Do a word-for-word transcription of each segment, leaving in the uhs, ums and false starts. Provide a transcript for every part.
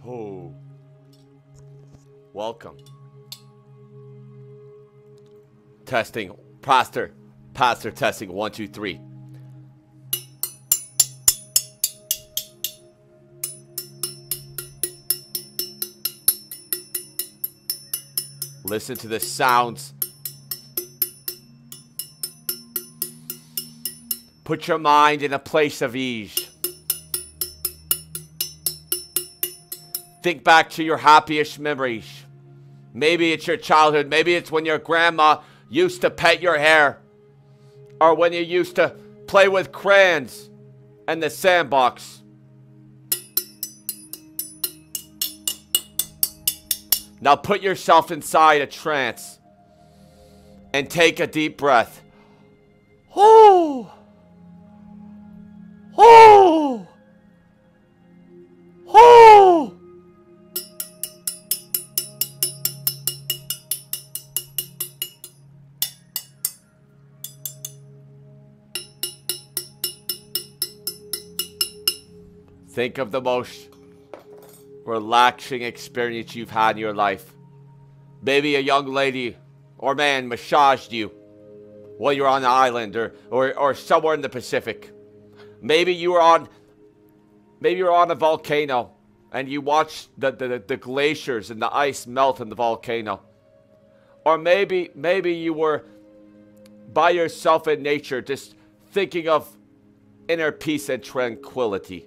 Oh. Welcome. Testing. Pastor. Pastor testing. One, two, three. Listen to the sounds. Put your mind in a place of ease. Think back to your happiest memories. Maybe it's your childhood. Maybe it's when your grandma used to pet your hair. Or when you used to play with crayons in the sandbox. Now put yourself inside a trance. And take a deep breath. Oh! Oh! Oh! Think of the most relaxing experience you've had in your life. Maybe a young lady or man massaged you while you were on the island or, or, or somewhere in the Pacific. Maybe you were on maybe you were on a volcano and you watched the, the, the glaciers and the ice melt in the volcano. Or maybe maybe you were by yourself in nature just thinking of inner peace and tranquility.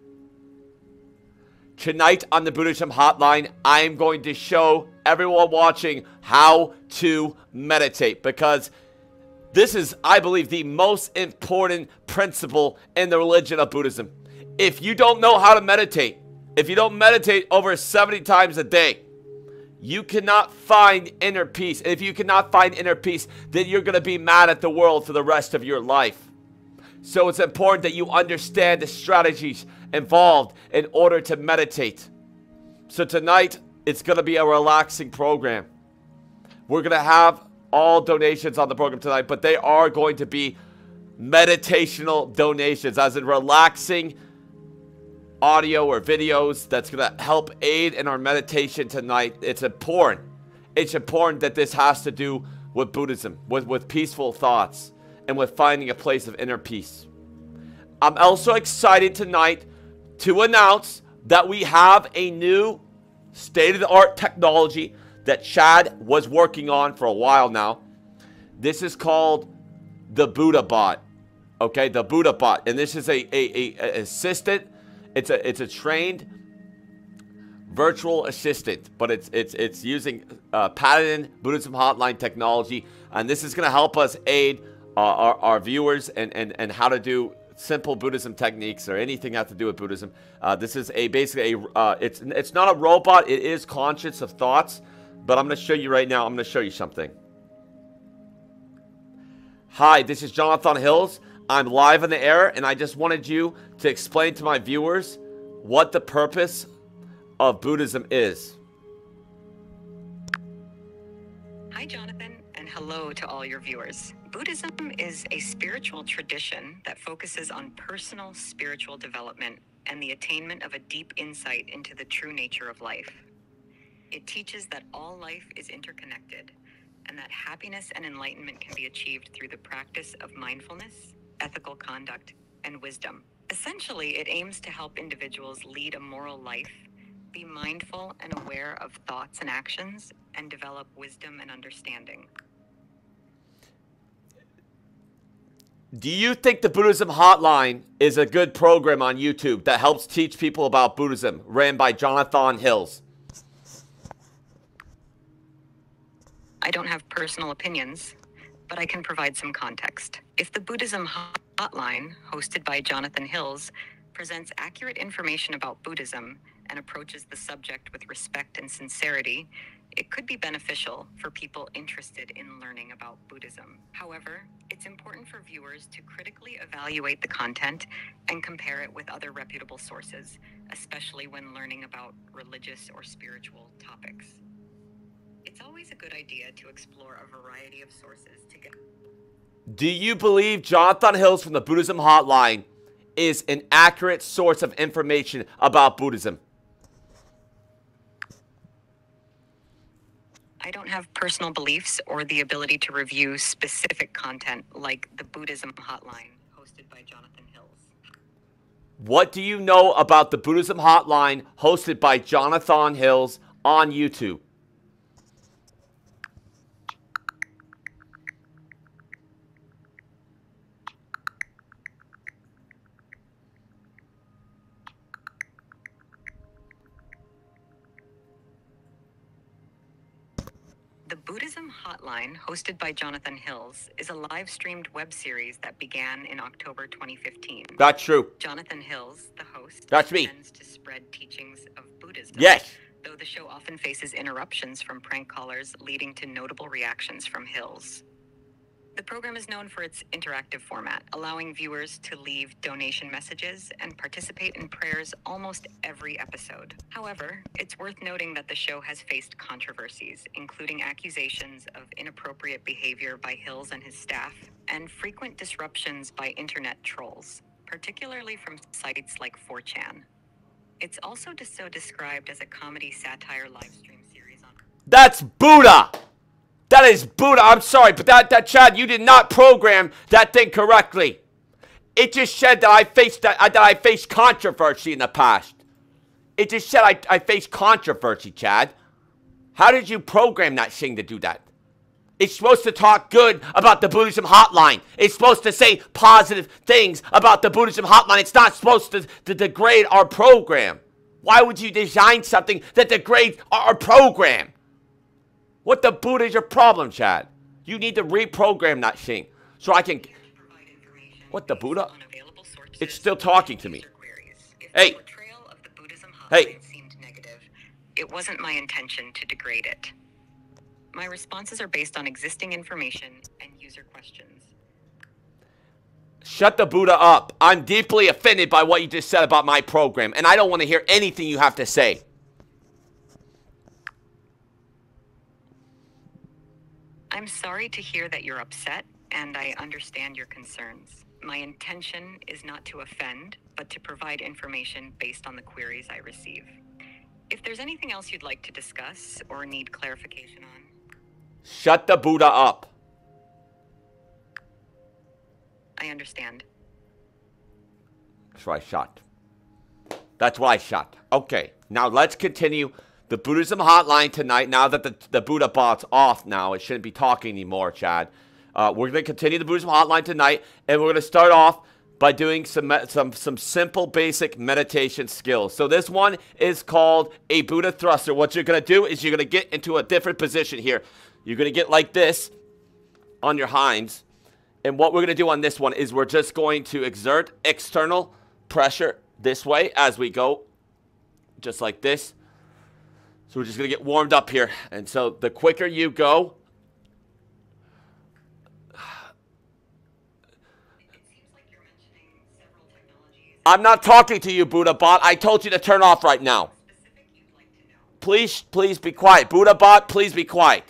Tonight on the Buddhism Hotline, I am going to show everyone watching how to meditate, because this is, I believe, the most important principle in the religion of Buddhism. If you don't know how to meditate, if you don't meditate over seventy times a day, you cannot find inner peace. If you cannot find inner peace, then you're going to be mad at the world for the rest of your life. So it's important that you understand the strategies involved in order to meditate. So tonight, it's going to be a relaxing program. We're going to have all donations on the program tonight, but they are going to be meditational donations, as in relaxing audio or videos that's going to help aid in our meditation tonight. It's important. It's important that this has to do with Buddhism, with, with peaceful thoughts, and with finding a place of inner peace. I'm also excited tonight to announce that we have a new state-of-the-art technology that Chad was working on for a while now. This is called the Buddha Bot. Okay, the Buddha Bot. And this is a, a, a, a assistant. It's a it's a trained virtual assistant, but it's it's it's using uh, patented Buddhism Hotline technology, and this is going to help us aid uh, our, our viewers and, and, and how to do simple Buddhism techniques or anything that have to do with Buddhism. Uh, this is a basically a uh, it's it's not a robot. It is conscious of thoughts, but I'm going to show you right now. I'm going to show you something. Hi, this is Jonathon Hills. I'm live on the air, and I just wanted you to explain to my viewers what the purpose of Buddhism is. Hi, Jonathan, and hello to all your viewers. Buddhism is a spiritual tradition that focuses on personal spiritual development and the attainment of a deep insight into the true nature of life. It teaches that all life is interconnected and that happiness and enlightenment can be achieved through the practice of mindfulness, ethical conduct, and wisdom. Essentially, it aims to help individuals lead a moral life, be mindful and aware of thoughts and actions, and develop wisdom and understanding. Do you think the Buddhism Hotline is a good program on YouTube that helps teach people about Buddhism, ran by Jonathon Hills? I don't have personal opinions, but I can provide some context. If the Buddhism Hotline, hosted by Jonathon Hills, presents accurate information about Buddhism and approaches the subject with respect and sincerity, it could be beneficial for people interested in learning about Buddhism. However, it's important for viewers to critically evaluate the content and compare it with other reputable sources, especially when learning about religious or spiritual topics. It's always a good idea to explore a variety of sources to get... Do you believe Jonathon Hills from the Buddhism Hotline is an accurate source of information about Buddhism? I don't have personal beliefs or the ability to review specific content like the Buddhism Hotline hosted by Jonathon Hills. What do you know about the Buddhism Hotline hosted by Jonathon Hills on YouTube? The Buddhism Hotline, hosted by Jonathon Hills, is a live-streamed web series that began in October twenty fifteen. That's true. Jonathon Hills, the host, That's me. tends to spread teachings of Buddhism. Yes. Though the show often faces interruptions from prank callers, leading to notable reactions from Hills. The program is known for its interactive format, allowing viewers to leave donation messages and participate in prayers almost every episode. However, it's worth noting that the show has faced controversies, including accusations of inappropriate behavior by Hills and his staff, and frequent disruptions by internet trolls, particularly from sites like four chan. It's also just so described as a comedy satire livestream series on... That's Buddha! That is Buddha. I'm sorry, but that, that Chad, you did not program that thing correctly. It just said that I faced that, that I faced controversy in the past. It just said I, I faced controversy, Chad. How did you program that thing to do that? It's supposed to talk good about the Buddhism Hotline. It's supposed to say positive things about the Buddhism Hotline. It's not supposed to, to degrade our program. Why would you design something that degrades our, our program? What the Buddha is your problem, Chad? You need to reprogram that thing so I can... What the Buddha? It's still talking to me. Hey. Hey. It wasn't my intention to degrade it. My responses are based on existing information and user questions. Shut the Buddha up. I'm deeply offended by what you just said about my program, and I don't want to hear anything you have to say. I'm sorry to hear that you're upset, and I understand your concerns. My intention is not to offend, but to provide information based on the queries I receive. If there's anything else you'd like to discuss or need clarification on... Shut the Buddha up. I understand. That's what I shot. That's what I shot. Okay, now let's continue the Buddhism Hotline tonight. Now that the, the Buddha bot's off now, it shouldn't be talking anymore, Chad. Uh, we're going to continue the Buddhism Hotline tonight, and we're going to start off by doing some, some, some simple, basic meditation skills. So this one is called a Buddha thruster. What you're going to do is you're going to get into a different position here. You're going to get like this on your hinds. And what we're going to do on this one is we're just going to exert external pressure this way as we go. Just like this. So we're just going to get warmed up here. And so the quicker you go, I'm not talking to you, Buddha bot. I told you to turn off right now. Please, please be quiet. Buddha bot, please be quiet.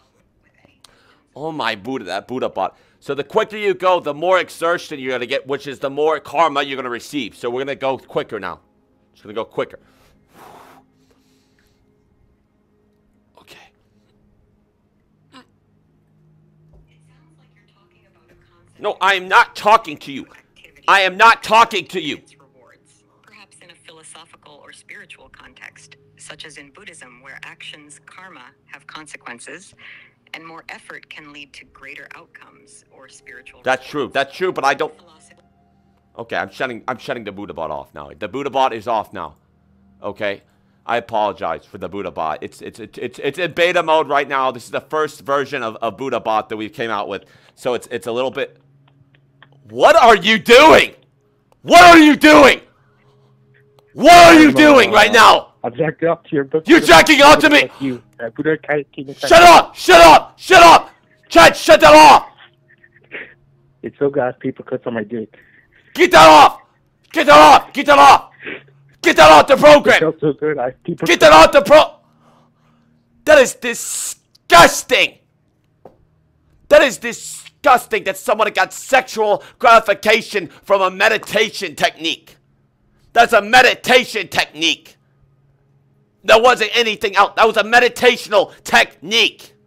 Oh my Buddha, that Buddha bot. So the quicker you go, the more exertion you're going to get, which is the more karma you're going to receive. So we're going to go quicker now. Just going to go quicker. Okay. No, I am not talking to you. I am not talking to you. Perhaps in a philosophical or spiritual context, such as in Buddhism, where actions, karma, have consequences, and more effort can lead to greater outcomes or spiritual. That's true. That's true, but I don't. Okay, I'm shutting. I'm shutting the Buddha bot off now. The Buddha bot is off now. Okay, I apologize for the Buddha bot. It's it's it's it's, it's in beta mode right now. This is the first version of, of Buddha bot that we came out with, so it's it's a little bit. What are you doing? What are you doing? What are you doing right now? I'm jacking up to your book. You're jacking up to me. You. Uh, Buddha, shut up! Shut up! Shut up! Chad, shut that off! It's so good. People cut on my dick. Get that off! Get that off! Get that off! Get that off the program! It felt so good. I, people Get that off the pro... That is disgusting! That is disgusting that someone got sexual gratification from a meditation technique. That's a meditation technique. There wasn't anything else. That was a meditational technique.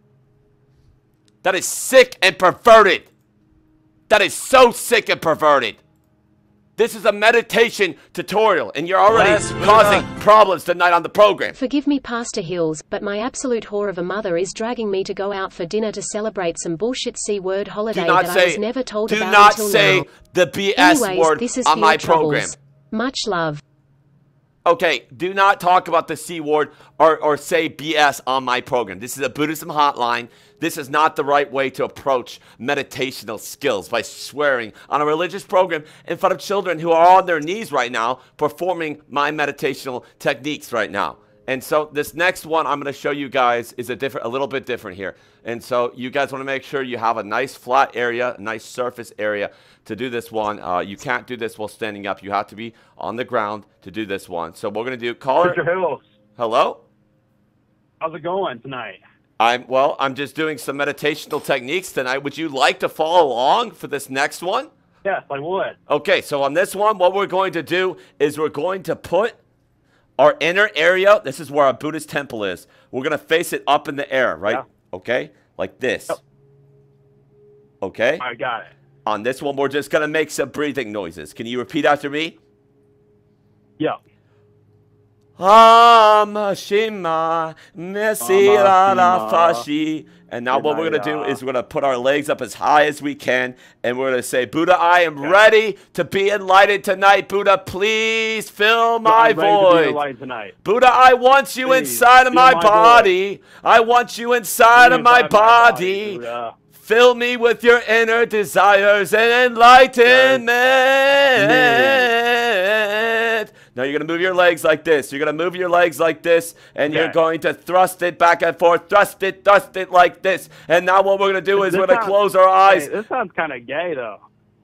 That is sick and perverted. That is so sick and perverted. This is a meditation tutorial, and you're already Yes, causing problems tonight on the program. Forgive me, Pastor Hills, but my absolute whore of a mother is dragging me to go out for dinner to celebrate some bullshit C-word holiday Do not that say, I was never told do about not until say now. the B S Anyways, word this is on for my your program. troubles. Much love. Okay, do not talk about the C word or, or say B S on my program. This is a Buddhism hotline. This is not the right way to approach meditational skills by swearing on a religious program in front of children who are on their knees right now performing my meditational techniques right now. And so this next one I'm going to show you guys is a different, a little bit different here. And so you guys want to make sure you have a nice flat area, a nice surface area to do this one. Uh, you can't do this while standing up. You have to be on the ground to do this one. So we're going to do caller. Mister Hills, Hello? how's it going tonight? I'm well, I'm just doing some meditational techniques tonight. Would you like to follow along for this next one? Yes, I would. Okay, so on this one, what we're going to do is we're going to put our inner area. This is where our Buddhist temple is. We're going to face it up in the air, right? Yeah. Okay? Like this. Yep. Okay? I got it. On this one, we're just going to make some breathing noises. Can you repeat after me? Yeah. Amashima Mesirara Fashi. And now what we're going to do is we're going to put our legs up as high as we can. And we're going to say, Buddha, I am Okay. ready to be enlightened tonight. Buddha, please fill my I'm ready to be void. enlightened tonight. Buddha, I want you Please, inside of fill my, my body. I want you inside of my Inside body. Buddha. Fill me with your inner desires and enlightenment. Now you're going to move your legs like this. You're going to move your legs like this, and Okay. you're going to thrust it back and forth. Thrust it, thrust it like this. And now what we're going to do is This we're going to sounds- close our eyes. Hey, this sounds kind of gay, though.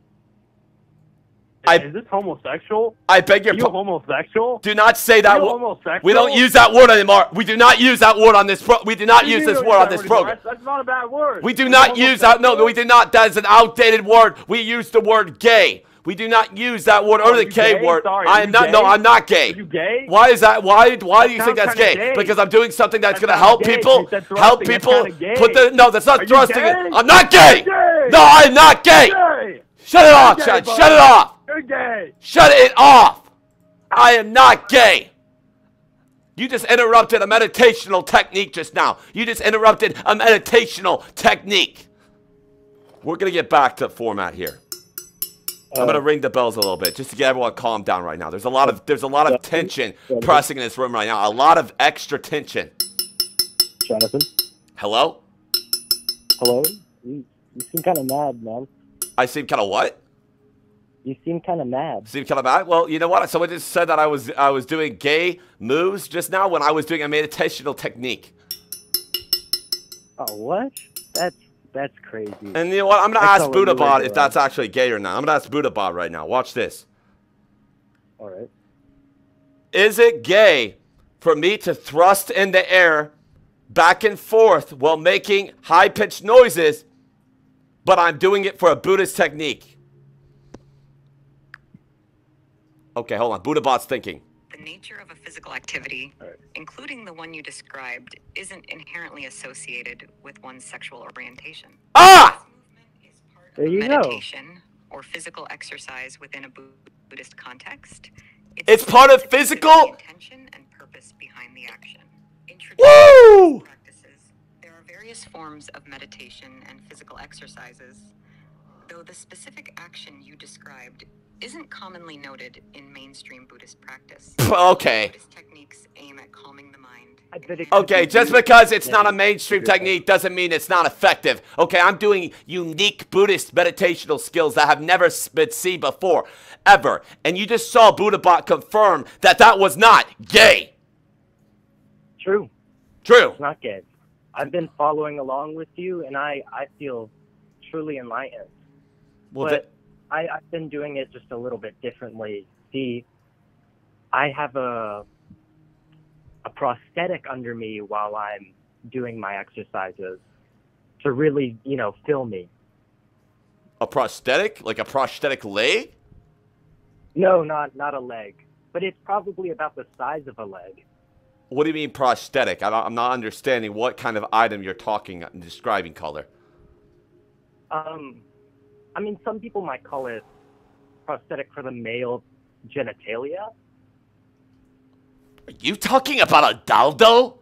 I- Is this homosexual? I beg your Are you pardon. homosexual? Do not say that you word. homosexual? We don't use that word anymore. We do not use that word on this pro. We do not What do you use mean this you word don't on use this that word program. anymore? That's, that's not a bad word. We do Are not you use that. No, homosexual? we do not. That is an outdated word. We use the word gay. We do not use that word or Are the you K gay? word. Sorry, I are am you not. No, gay? I'm not gay. Are you gay? Why is that? Why? Why do you That think that's sounds gay? kinda gay. Because I'm doing something that's That going to sounds help gay. people. You said Help thrusting. That's people. kinda gay. Put the no. That's not Are you thrusting. gay? I'm not gay. You're gay. No, I'm not gay. Gay. Shut it off, You're Chad. gay, bud. Shut it off. You're gay. Shut it off. I am not gay. You just interrupted a meditational technique just now. You just interrupted a meditational technique. We're going to get back to format here. I'm going to ring the bells a little bit just to get everyone calmed down right now. There's a lot of there's a lot of tension pressing in this room right now. A lot of extra tension. Jonathan, Hello? hello? You, you seem kind of mad, man. I seem kind of what? You seem kind of mad. Seem kind of bad? Well, you know what? Someone just said that I was I was doing gay moves just now when I was doing a meditational technique. Oh, what? That's that's crazy. And you know what? I'm going to I ask saw what you were Buddhabot if doing. that's actually gay or not. I'm going to ask Buddhabot right now. Watch this. All right. Is it gay for me to thrust in the air back and forth while making high-pitched noises, but I'm doing it for a Buddhist technique? Okay, hold on. Buddhabot's thinking. The nature of a physical activity, including the one you described, isn't inherently associated with one's sexual orientation. Ah! Movement is part There of you go. meditation or physical exercise within a Bu- Buddhist context. It's part of to consider physical- the intention and purpose behind the action. In Woo! traditional practices, there are various forms of meditation and physical exercises, though the specific action you described isn't commonly noted in mainstream Buddhist practice. Okay. Buddhist techniques aim at calming the mind. I bet it- Okay, just because it's not a mainstream technique doesn't mean it's not effective. Okay, I'm doing unique Buddhist meditational skills that have never s- been seen before, ever. And you just saw Buddhabot confirm that that was not gay. True. True. It's not gay. I've been following along with you, and I, I feel truly enlightened. Well, but th- I, I've been doing it just a little bit differently. See, I have a a prosthetic under me while I'm doing my exercises to really, you know, fill me. a prosthetic? Like a prosthetic leg? No, not not a leg, but it's probably about the size of a leg. What do you mean prosthetic? I don't, I'm not understanding what kind of item you're talking, describing, color. Um, I mean, some people might call it prosthetic for the male genitalia. Are you talking about a dildo?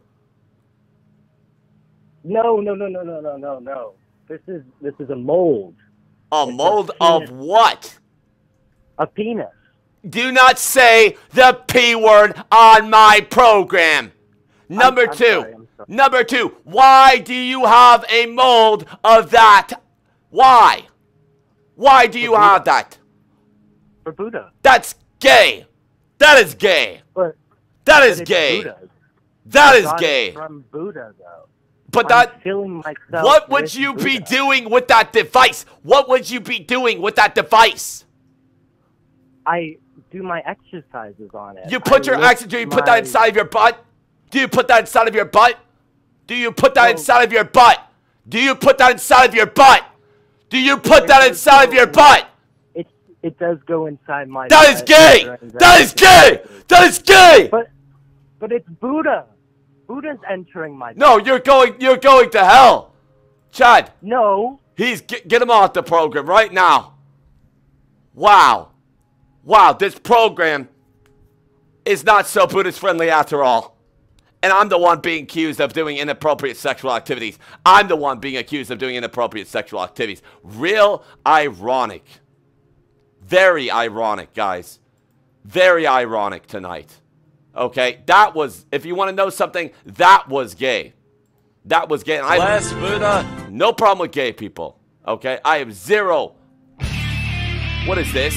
No, no, no, no, no, no, no, no. This is this is a mold. A It's mold a of penis. what? A penis. Do not say the P word on my program. Number I'm two. sorry, I'm sorry. Number two. Why do you have a mold of that? Why? Why do you For have Buddha. that? For Buddha. That's gay. That is gay. But, That but is it's gay. Buddha. That is Got it gay. From Buddha, though. But I'm that. filling myself What would with you be Buddha. doing with that device? What would you be doing with that device? I do my exercises on it. You put I your lift ex. Do you put that my- inside of your butt? Do you put that inside of your butt? Do you put that Well- inside of your butt? Do you put that inside of your butt? Do you put It that does inside of go your in- butt? It it does go inside my. That is butt gay. during the That is gay. exercises. That is gay. But but it's Buddha. Buddha's entering my. No, you're going. You're going to hell, Chad. No. He's get, get him off the program right now. Wow, wow. This program is not so Buddhist friendly after all. And I'm the one being accused of doing inappropriate sexual activities. I'm the one being accused of doing inappropriate sexual activities. Real ironic. Very ironic, guys. Very ironic tonight. Okay? That was, if you want to know something, that was gay. That was gay. And I Bless Buddha. no problem with gay people. Okay? I have zero. What is this?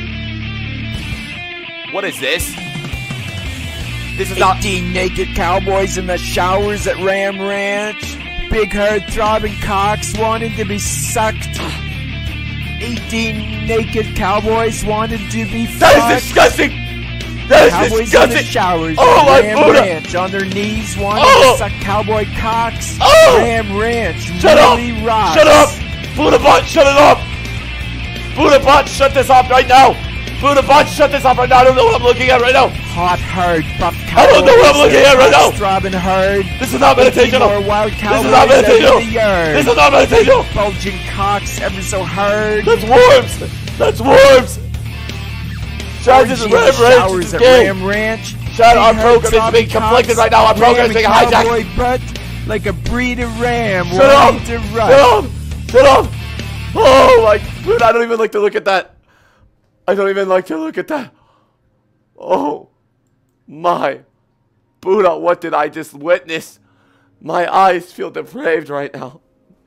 What is this? This is not. eighteen naked cowboys in the showers at Ram Ranch. Big haired throbbing cocks wanting to be sucked. eighteen naked cowboys wanted to be fucked. That is disgusting! That is Cowboys in the disgusting! showers Oh, at my Ram Buddha! Ranch on their knees wanting Oh! to suck cowboy cocks. Oh! Ram Ranch Shut up! really rocks. Shut up! Buddha bot, shut it off! Buddha bot, shut this off right now! Buddha bot, shut this off right now! I don't know what I'm looking at right now! Hot, hard, buff I don't know what I'm cowboys looking at right now. Throbbing hard. This is not eighteen meditational! more wild This cowboys is not out in the meditational! yard. This is not meditational! Bulging cocks ever so hard. That's worms! That's worms! Chad, this is Orgy in Ram the Ranch, showers this is at gay! Ram Ranch. Chad, our Big program hard is being throbbing conflicted cocks. right now. Our program is being Ram hijacked. cowboy butt like a breed of ram. Shut up! wanting to Shut run. up! Shut up! Oh my dude, I don't even like to look at that. I don't even like to look at that. Oh my Buddha, what did I just witness? My eyes feel depraved right now.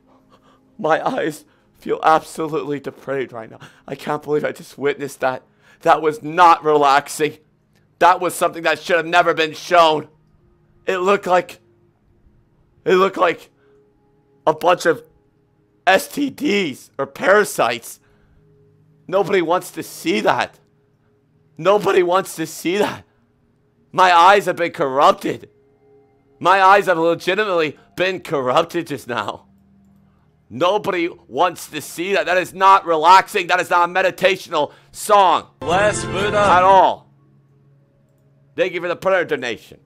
My eyes feel absolutely depraved right now. I can't believe I just witnessed that. That was not relaxing. That was something that should have never been shown. It looked like it looked like a bunch of S T Ds or parasites. Nobody wants to see that. Nobody wants to see that. My eyes have been corrupted. My eyes have legitimately been corrupted just now. Nobody wants to see that. That is not relaxing. That is not a meditational song Bless Buddha. at all. Thank you for the prayer donation.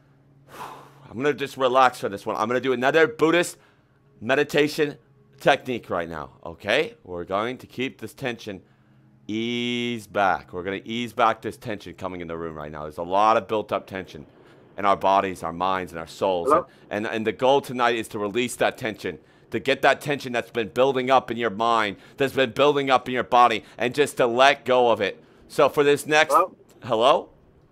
I'm going to just relax for this one. I'm going to do another Buddhist meditation technique right now, okay? We're going to keep this tension ease back. We're going to ease back this tension coming in the room right now. There's a lot of built up tension in our bodies, our minds, and our souls. And, and, and the goal tonight is to release that tension, to get that tension that's been building up in your mind, that's been building up in your body, and just to let go of it. So for this next... Hello? Hello?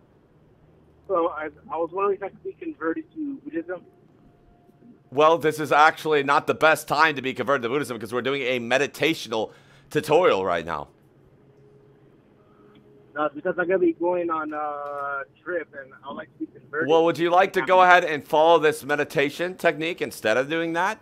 So I, I was wondering if I could be converted to Buddhism. Well, this is actually not the best time to be converted to Buddhism because we're doing a meditational tutorial right now. No, it's because I'm gonna be going on a trip, and I'd like to be converted. Well, would you like to go ahead and follow this meditation technique instead of doing that?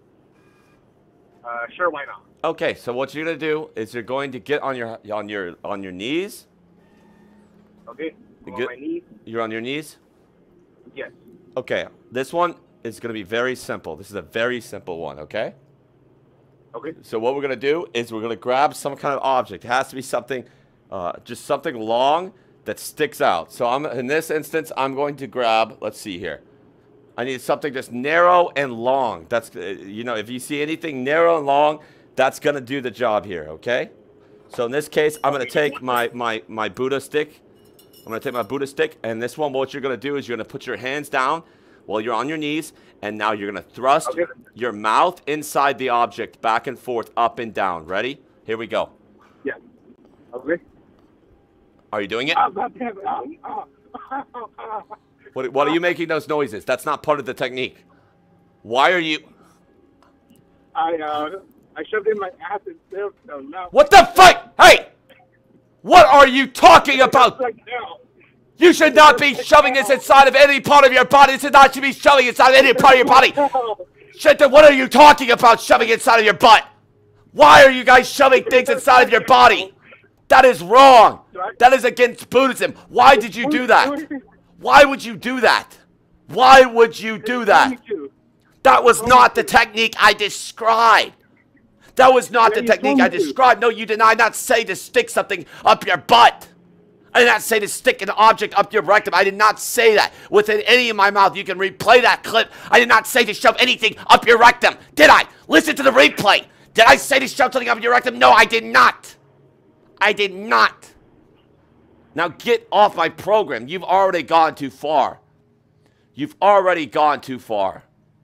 Uh, sure, why not? Okay, so what you're going to do is you're going to get on your on your on your knees. Okay. You On good? my knees. You're on your knees? Yes. Okay. This one is going to be very simple. This is a very simple one, okay? Okay. So what we're going to do is we're going to grab some kind of object. It has to be something uh, just something long that sticks out. So I'm in this instance, I'm going to grab, let's see here. I need something just narrow and long. That's, uh, you know, if you see anything narrow and long, That's going to do the job here, okay? So in this case, I'm going to take my, my, my Buddha stick. I'm going to take my Buddha stick, and this one, what you're going to do is you're going to put your hands down while you're on your knees, and now you're going to thrust Okay. your mouth inside the object, back and forth, up and down. Ready? Here we go. Yeah. Okay. Are you doing it? Oh, God damn it. Oh, oh, oh, oh. What, what are you making those noises? That's not part of the technique. Why are you... I, uh, I shoved in my ass instead of no, no. What the fuck? Hey! What are you talking about? Like now. You should not be shoving this inside of any part of your body. This should not should be shoving inside of any part of your body. Shit, then what are you talking about shoving inside of your butt? Why are you guys shoving things inside of your body? That is wrong. That is against Buddhism. Why did you do that? Why would you do that? Why would you do that? That was not the technique I described. That was not the technique I described. No, you did not, not say to stick something up your butt. I did not say to stick an object up your rectum. I did not say that within any of my mouth. You can replay that clip. I did not say to shove anything up your rectum. Did I? Listen to the replay. Did I say to shove something up your rectum? No, I did not. I did not. Now get off my program. You've already gone too far. You've already gone too far.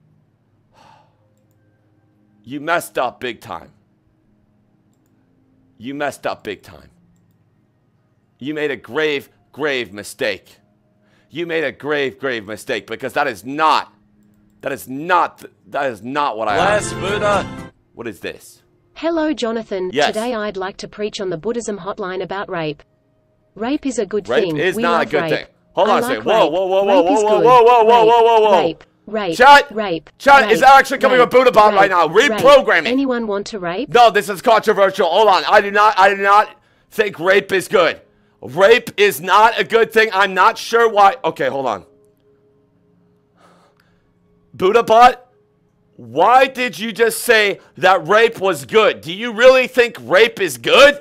You messed up big time. You messed up big time. You made a grave, grave mistake. You made a grave, grave mistake because that is not, that is not, that is not what I Bless asked. Buddha. What is this? Hello, Jonathan. Yes. Today I'd like to preach on the Buddhism hotline about rape. Rape is a good Rape thing. is we not love a good rape. thing. Hold I on a like second. Whoa, rape. whoa, whoa, whoa, Rape whoa, is whoa, good. whoa, whoa, whoa, Rape, whoa, whoa, whoa. Rape, rape, Chat, rape, chat, rape, is that actually coming rape, with Buddha Bot right rape, now? rape. Reprogramming. Anyone want to rape? No, this is controversial. Hold on. I do not, I do not think rape is good. Rape is not a good thing. I'm not sure why. Okay, hold on. Buddha Bot, why did you just say that rape was good? Do you really think rape is good?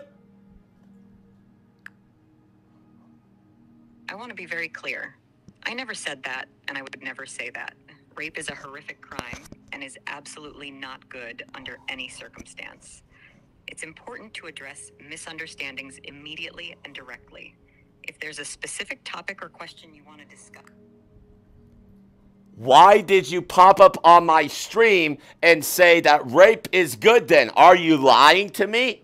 I want to be very clear. I never said that, and I would never say that. Rape is a horrific crime and is absolutely not good under any circumstance. It's important to address misunderstandings immediately and directly. If there's a specific topic or question you want to discuss. Why did you pop up on my stream and say that rape is good then? Are you lying to me?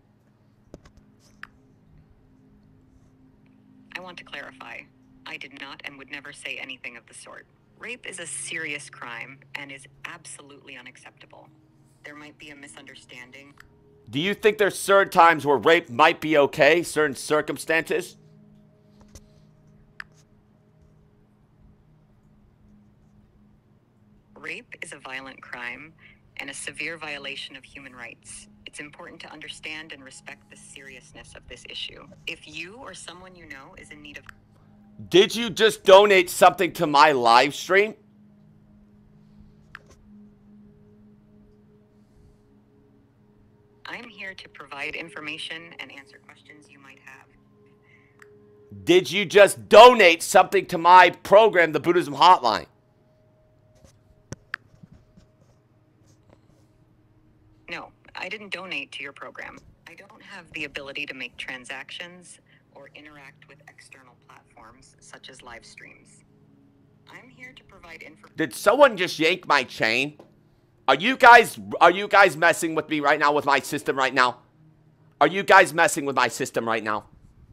I want to clarify. I did not and would never say anything of the sort. Rape is a serious crime and is absolutely unacceptable. There might be a misunderstanding. Do you think there's certain times where rape might be okay, certain circumstances? Rape is a violent crime and a severe violation of human rights. It's important to understand and respect the seriousness of this issue. If you or someone you know is in need of... Did you just donate something to my live stream? I'm here to provide information and answer questions you might have. Did you just donate something to my program, the Buddhism Hotline? No, I didn't donate to your program. I don't have the ability to make transactions or interact with external platforms such as live streams. I'm here to provide information. Did someone just yank my chain? Are you guys are you guys messing with me right now with my system right now? Are you guys messing with my system right now?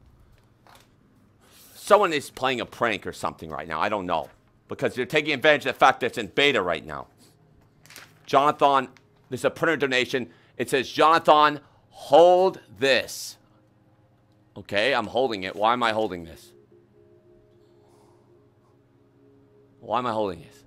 Someone is playing a prank or something right now. I don't know. Because they're taking advantage of the fact that it's in beta right now. Jonathon, there's a printer donation. It says, Jonathon, hold this. Okay, I'm holding it. Why am I holding this? Why am I holding this?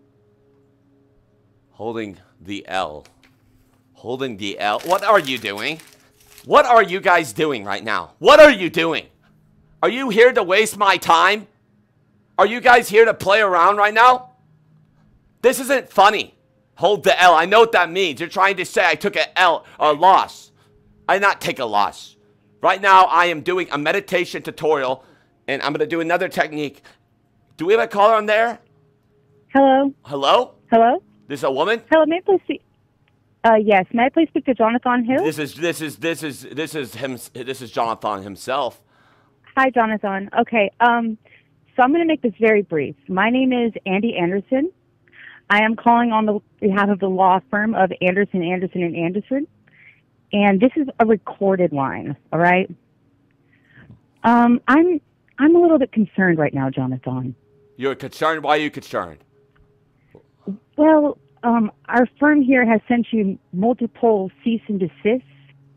Holding the L. Holding the L. What are you doing? What are you guys doing right now? What are you doing? Are you here to waste my time? Are you guys here to play around right now? This isn't funny. Hold the L. I know what that means. You're trying to say I took an L, a loss. I did not take a loss. Right now, I am doing a meditation tutorial, and I'm going to do another technique. Do we have a caller on there? Hello? Hello? Hello? This is a woman? Hello, may I please see... Uh, yes. May I please speak to Jonathon Hill? This is this is this is this is him. This is Jonathon himself. Hi, Jonathon. Okay. Um, so I'm going to make this very brief. My name is Andy Anderson. I am calling on the behalf of the law firm of Anderson, Anderson, and Anderson. And this is a recorded line, all right? Um, I'm I'm a little bit concerned right now, Jonathon. You're concerned? Why are you concerned? Well, um, our firm here has sent you multiple cease and desists,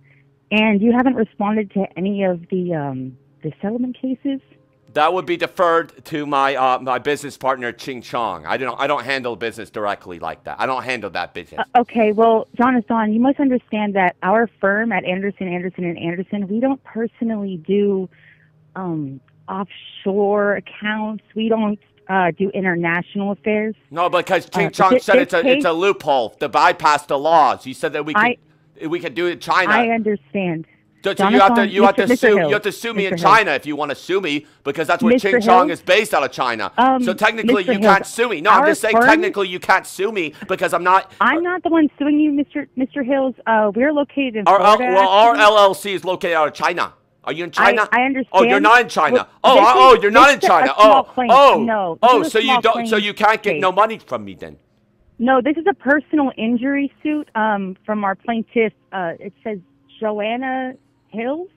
and you haven't responded to any of the um, the settlement cases. That would be deferred to my uh, my business partner Ching Chong. I don't I don't handle business directly like that. I don't handle that business. Uh, okay, well, Jonathon, you must understand that our firm at Anderson, Anderson and Anderson, we don't personally do um, offshore accounts. We don't uh, do international affairs. No, because Ching uh, Chong this, said this it's a case, it's a loophole to bypass the laws. He said that we could I, we could do it in China. I understand. So, so you have to you have Mister to sue Hill, you have to sue me Mister in Hill. China if you want to sue me, because that's where Mister Ching Chong Hill? is based out of China. Um, So technically Mister you Hill, can't sue me. No, I'm our just saying firm- technically you can't sue me because I'm not. I'm not the one suing you, Mister Mister Hills. Uh, we're located in Our L, Florida. well, our actually. L L C is located out of China. Are you in China? I, I understand. Oh, you're not in China. Well, oh, this oh, is- oh, you're not this in is a China. small Oh, claim. oh, No, this oh. is a So you small don't. So claim you can't get case. no money from me then. No, this is a personal injury suit um, from our plaintiff. Uh, it says Joanna Hills.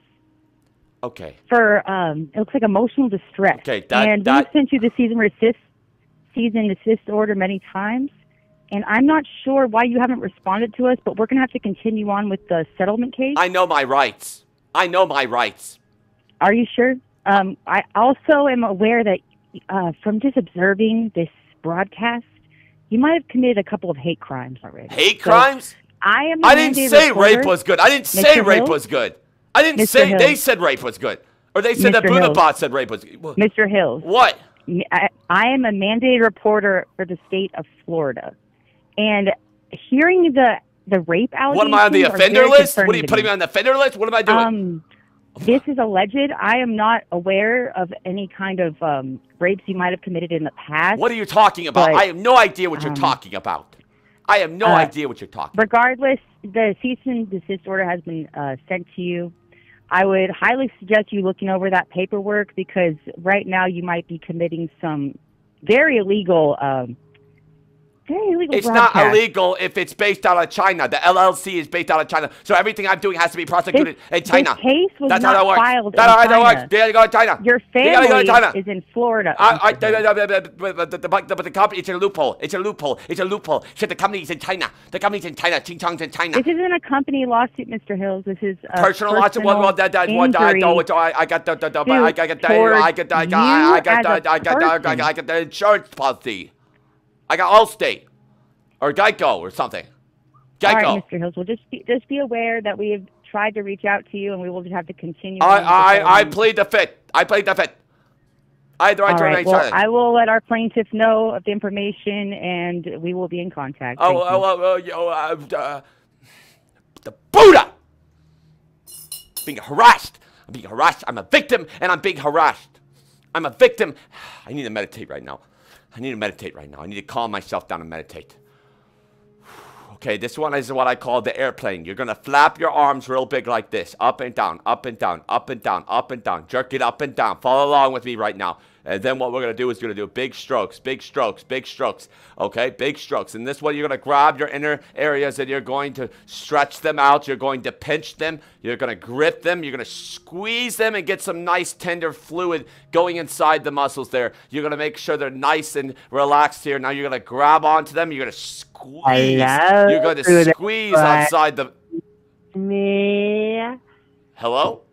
Okay. For um, it looks like emotional distress. Okay, that- and that- we sent you the cease and resist, cease and desist order many times, and I'm not sure why you haven't responded to us, but we're gonna have to continue on with the settlement case. I know my rights. I know my rights. Are you sure? Um, I also am aware that uh, from just observing this broadcast, you might have committed a couple of hate crimes already. Hate So crimes? I am. a I didn't mandated say reporter. rape was good. I didn't say Mister rape Hill? was good. I didn't Mister say Hill? they said rape was good, or they said that Mister Hill? Buddha said rape was good. Mister Hills. What? I, I am a mandated reporter for the state of Florida, and hearing the the rape allegations. What am I on the are offender very list? What are concerning you to putting me on the offender list? What am I doing? Um, this is alleged. I am not aware of any kind of um, rapes you might have committed in the past. What are you talking about? but, I have no idea what you're um, talking about. I have no uh, idea what you're talking about. Regardless, the cease and desist order has been uh, sent to you. I would highly suggest you looking over that paperwork, because right now you might be committing some very illegal, um, very illegal. It's not broadcast. illegal if it's based out of China. The L L C is based out of China. So everything I'm doing has to be prosecuted This- in China. this case was That's not how that works. filed That's in how that China. works. They gotta go to China. Your They gotta go to China. family is in Florida. I, I, Mister Hill. the, the, the, the, the, the, the company, it's a loophole. It's a loophole. It's a loophole. Shit, the company's in China. The company's in China. Ching Chong's in China. This isn't a company lawsuit, Mister Hills. This is a Personal lawsuit. Well, well, that, that, what, I, injury know, what, I, I got the, the, the, suit I got the, I got the, towards I got the, I you got, I got as the, a I got the, I person. got, I got the insurance policy. I got Allstate or Geico or something. All right, Geico. Mister Hills. Well, just be, just be aware that we have tried to reach out to you, and we will just have to continue. I, on with the I, I settlement. plead the fifth. I plead the fifth. I had the right All to right. remain Well, silent. I will let our plaintiff know of the information, and we will be in contact. Oh, Thank you. oh, oh, oh, yo, uh, uh, the Buddha! Being harassed. I'm being harassed. I'm a victim, and I'm being harassed. I'm a victim. I need to meditate right now. I need to meditate right now. I need to calm myself down and meditate. Okay, this one is what I call the airplane. You're going to flap your arms real big like this. Up and down, up and down, up and down, up and down. Jerk it up and down. Follow along with me right now. And then what we're going to do is going to do big strokes, big strokes, big strokes. Okay, big strokes. And this one, you're going to grab your inner areas and you're going to stretch them out. You're going to pinch them. You're going to grip them. You're going to squeeze them and get some nice tender fluid going inside the muscles there. You're going to make sure they're nice and relaxed here. Now you're going to grab onto them. You're going to squeeze. Hello, You're going to Buddha. squeeze outside the... Me. Hello?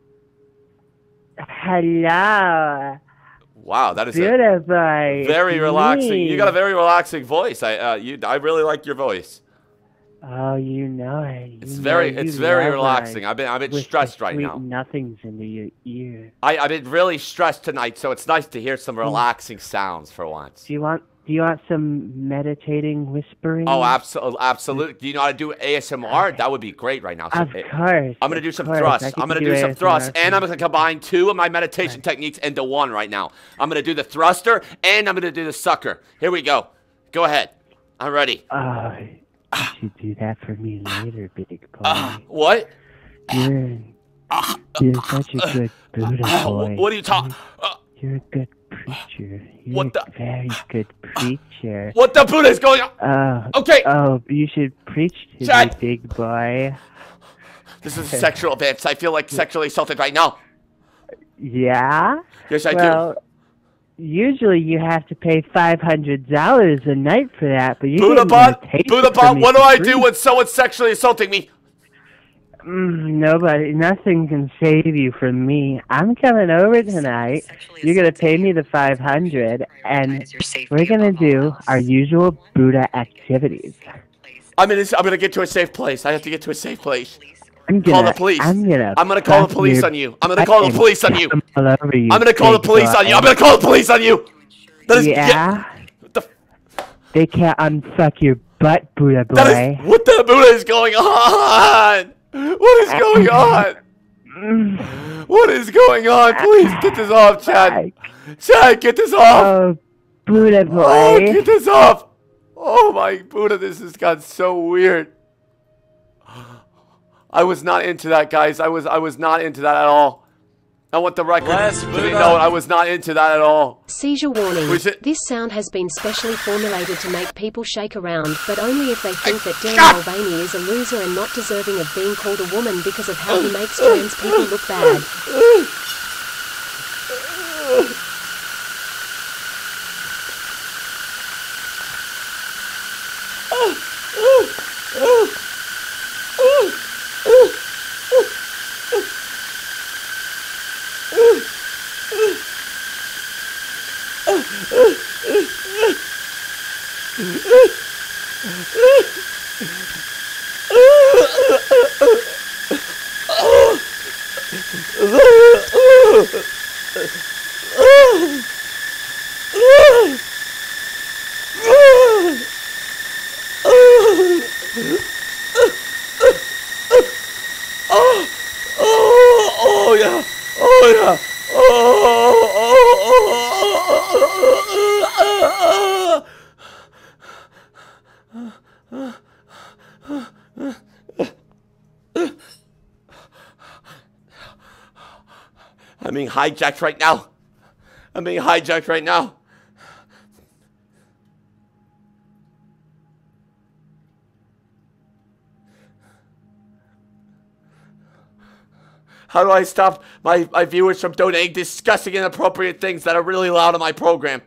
Hello. Wow, that is a Beautiful. very relaxing. Me. You got a very relaxing voice. I uh, you I really like your voice. Oh, you know it. You It's know very you it's very love relaxing. it. I've been I've been With stressed the right sweet now. Nothings into your ear. I I've been really stressed tonight, so it's nice to hear some relaxing sounds for once. Do you want? Do you want some meditating whispering? Oh, absolutely, absolutely. Do you know how to do A S M R? That would be great right now. So, Of eh, course. I'm gonna do of some course. I thrusts. can I'm gonna do do some A S M R thrusts, for and you. I'm gonna combine two of my meditation techniques into one right now. I'm gonna do the thruster, and I'm gonna do the sucker. Here we go. Go ahead. I'm ready. Oh, You should do that for me later, big boy. Uh, what? You're, you're such a good Buddha Uh, boy. what are you talking? Uh, You're a good preacher. You're What the- a very good preacher. what the Buddha is going on? Oh, Okay. Oh, you should preach to Chad. me, big boy. This is a sexual advance. I feel like sexually assaulted right now. Yeah? Yes, I well, do. usually you have to pay five hundred dollars a night for that, but you Buddha get bot, a taste Buddha from bot, me what do for I free. do when someone's sexually assaulting me? Mm, nobody, nothing can save you from me. I'm coming over tonight. You're gonna pay me the five hundred, and we're gonna do our usual Buddha activities. I'm in. This, I'm gonna get to a safe place. I have to get to a safe place. I'm Call gonna, the police. I'm gonna. I'm gonna call the fuck police your on you. I'm gonna call the butt police on and you. come all over you, I'm gonna call the big police on boy. you. I'm gonna call the police on you. That is, Yeah. What the? They can't unfuck your butt, Buddha boy. That is, what the Buddha is going on? What is going on? What is going on? Please get this off, Chad. Chad, get this off. Oh, Buddha boy. Oh, get this off. Oh my Buddha, this has got so weird. I was not into that, guys. I was I was not into that at all. I want the record Bless to be Buddha. known. I was not into that at all. Seizure warning. Was it- This sound has been specially formulated to make people shake around, but only if they think that Dylan God. Mulvaney is a loser and not deserving of being called a woman because of how he makes trans people look bad. Oh yeah. Oh yeah. Oh, oh, I'm being hijacked right now. I'm being hijacked right now. How do I stop my, my viewers from donating disgusting, inappropriate things that are really loud on my program?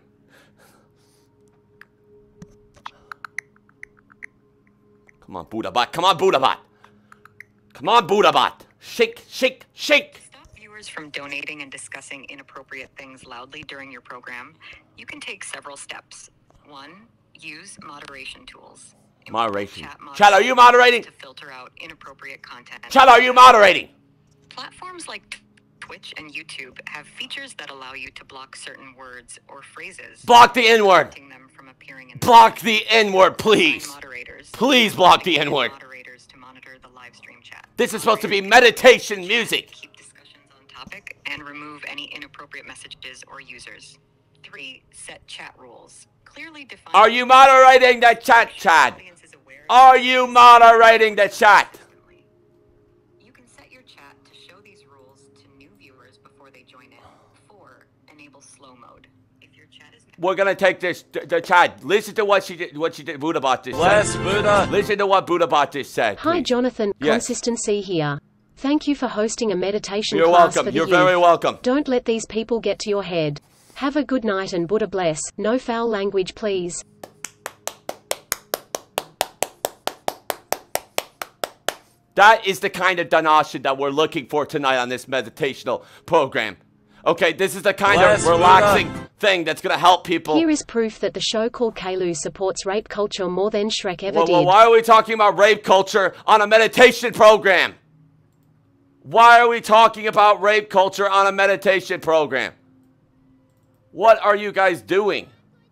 Come on, Buddha bot. Come on, Buddha bot. Come on, Buddha bot. Shake, shake, shake. To stop viewers from donating and discussing inappropriate things loudly during your program, you can take several steps. One, use moderation tools. Moderation. Chat Chat, are you moderating? to filter out inappropriate content. Chat, are you moderating? Platforms like Twitch and YouTube have features that allow you to block certain words or phrases. Block the N-word. preventing them from appearing in Block the N-word, please. moderators. Please block the N-word. Moderators to monitor the live stream chat. This is supposed to be meditation music. Keep discussions on topic and remove any inappropriate messages or users. Three, set chat rules. Clearly define. Are you moderating the chat, Chad? Audience is aware Are you moderating the chat? You can set your chat to show these rules to new viewers before they join in. Four, enable slow mode. If your chat is We're gonna take this, the, the chat. Listen to what she did, what she did, Buddha bot just Bless said. Buddha. Listen to what Buddha bot just said. Hi please. Jonathan, Yes. consistency here. Thank you for hosting a meditation You're class welcome. for the You're youth. very welcome. Don't let these people get to your head. Have a good night and Buddha bless. No foul language please. That is the kind of donation that we're looking for tonight on this meditational program. Okay, this is the kind Bless of relaxing thing that's gonna help people. Here is proof that the show called Kalu supports rape culture more than Shrek ever Well, did. well, why are we talking about rape culture on a meditation program? Why are we talking about rape culture on a meditation program? What are you guys doing?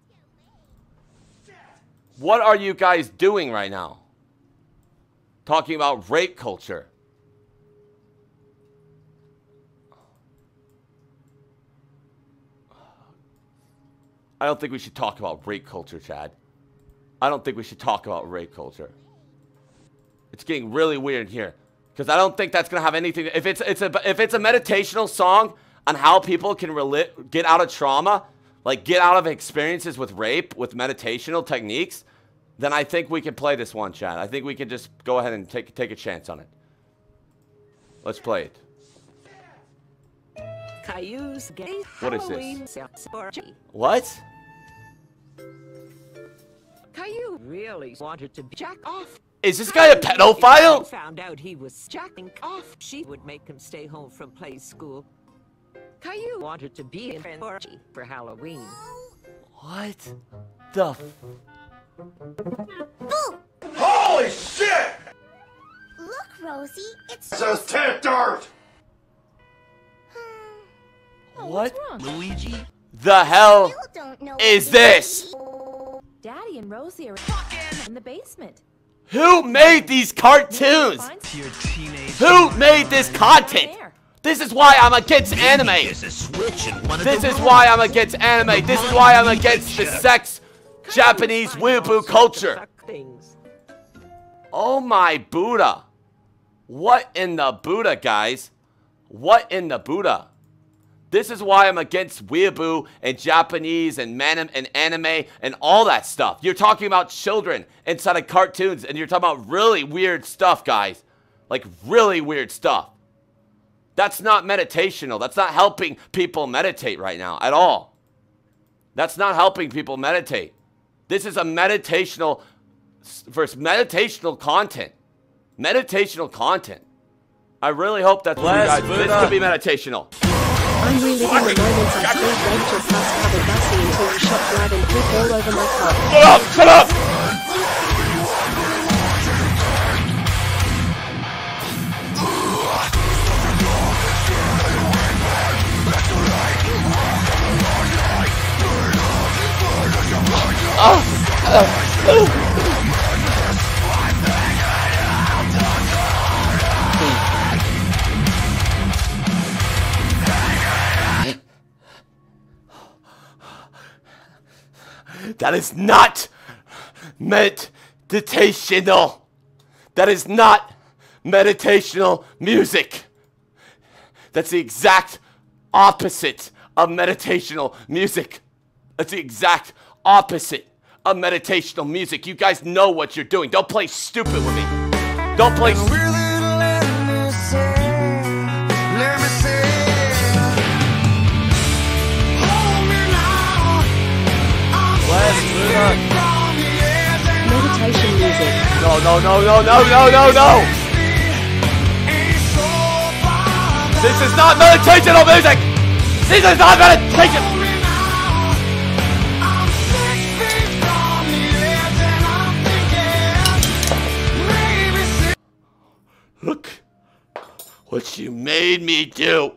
What are you guys doing right now? Talking about rape culture. I don't think we should talk about rape culture, Chad. I don't think we should talk about rape culture. It's getting really weird here. Because I don't think that's going to have anything. If it's, it's a, if it's a meditational song on how people can rel- get out of trauma, like get out of experiences with rape, with meditational techniques, then I think we can play this one, Chad. I think we can just go ahead and take, take a chance on it. Let's play it. Caillou's gay What is Halloween this? orgy. What? Caillou really wanted to jack off. Is this guy a pedophile? If she found out he was jacking off, she would make him stay home from play school. Caillou wanted to be in an orgy for Halloween. What the f- Holy shit! Look, Rosie, it's Just tent dirt! What Luigi? the hell don't know is this? Daddy and Rosie are in the basement. Who made these cartoons? Who made this content? This is why I'm against anime. This is why I'm against anime. This is why I'm against the sex Japanese weeaboo culture. Oh my Buddha. What in the Buddha, guys? What in the Buddha? This is why I'm against weeaboo and Japanese and man and anime and all that stuff. You're talking about children inside of cartoons, and you're talking about really weird stuff, guys. Like really weird stuff. That's not meditational. That's not helping people meditate right now at all. That's not helping people meditate. This is a meditational versus meditational content. Meditational content. I really hope that's what you guys. This could be meditational. I'm reliving the moments I threw Rachel's bus-covered bussy into a shop blood and poop all over my car. Shut up! Shut up! Oh! Uh, uh. That is not meditational. That is not meditational music. That's the exact opposite of meditational music. That's the exact opposite of meditational music. You guys know what you're doing. Don't play stupid with me. Don't play stupid. Meditation music. No, no, no, no, no, no, no, no. This is not meditational music. This is not meditation. Look what you made me do.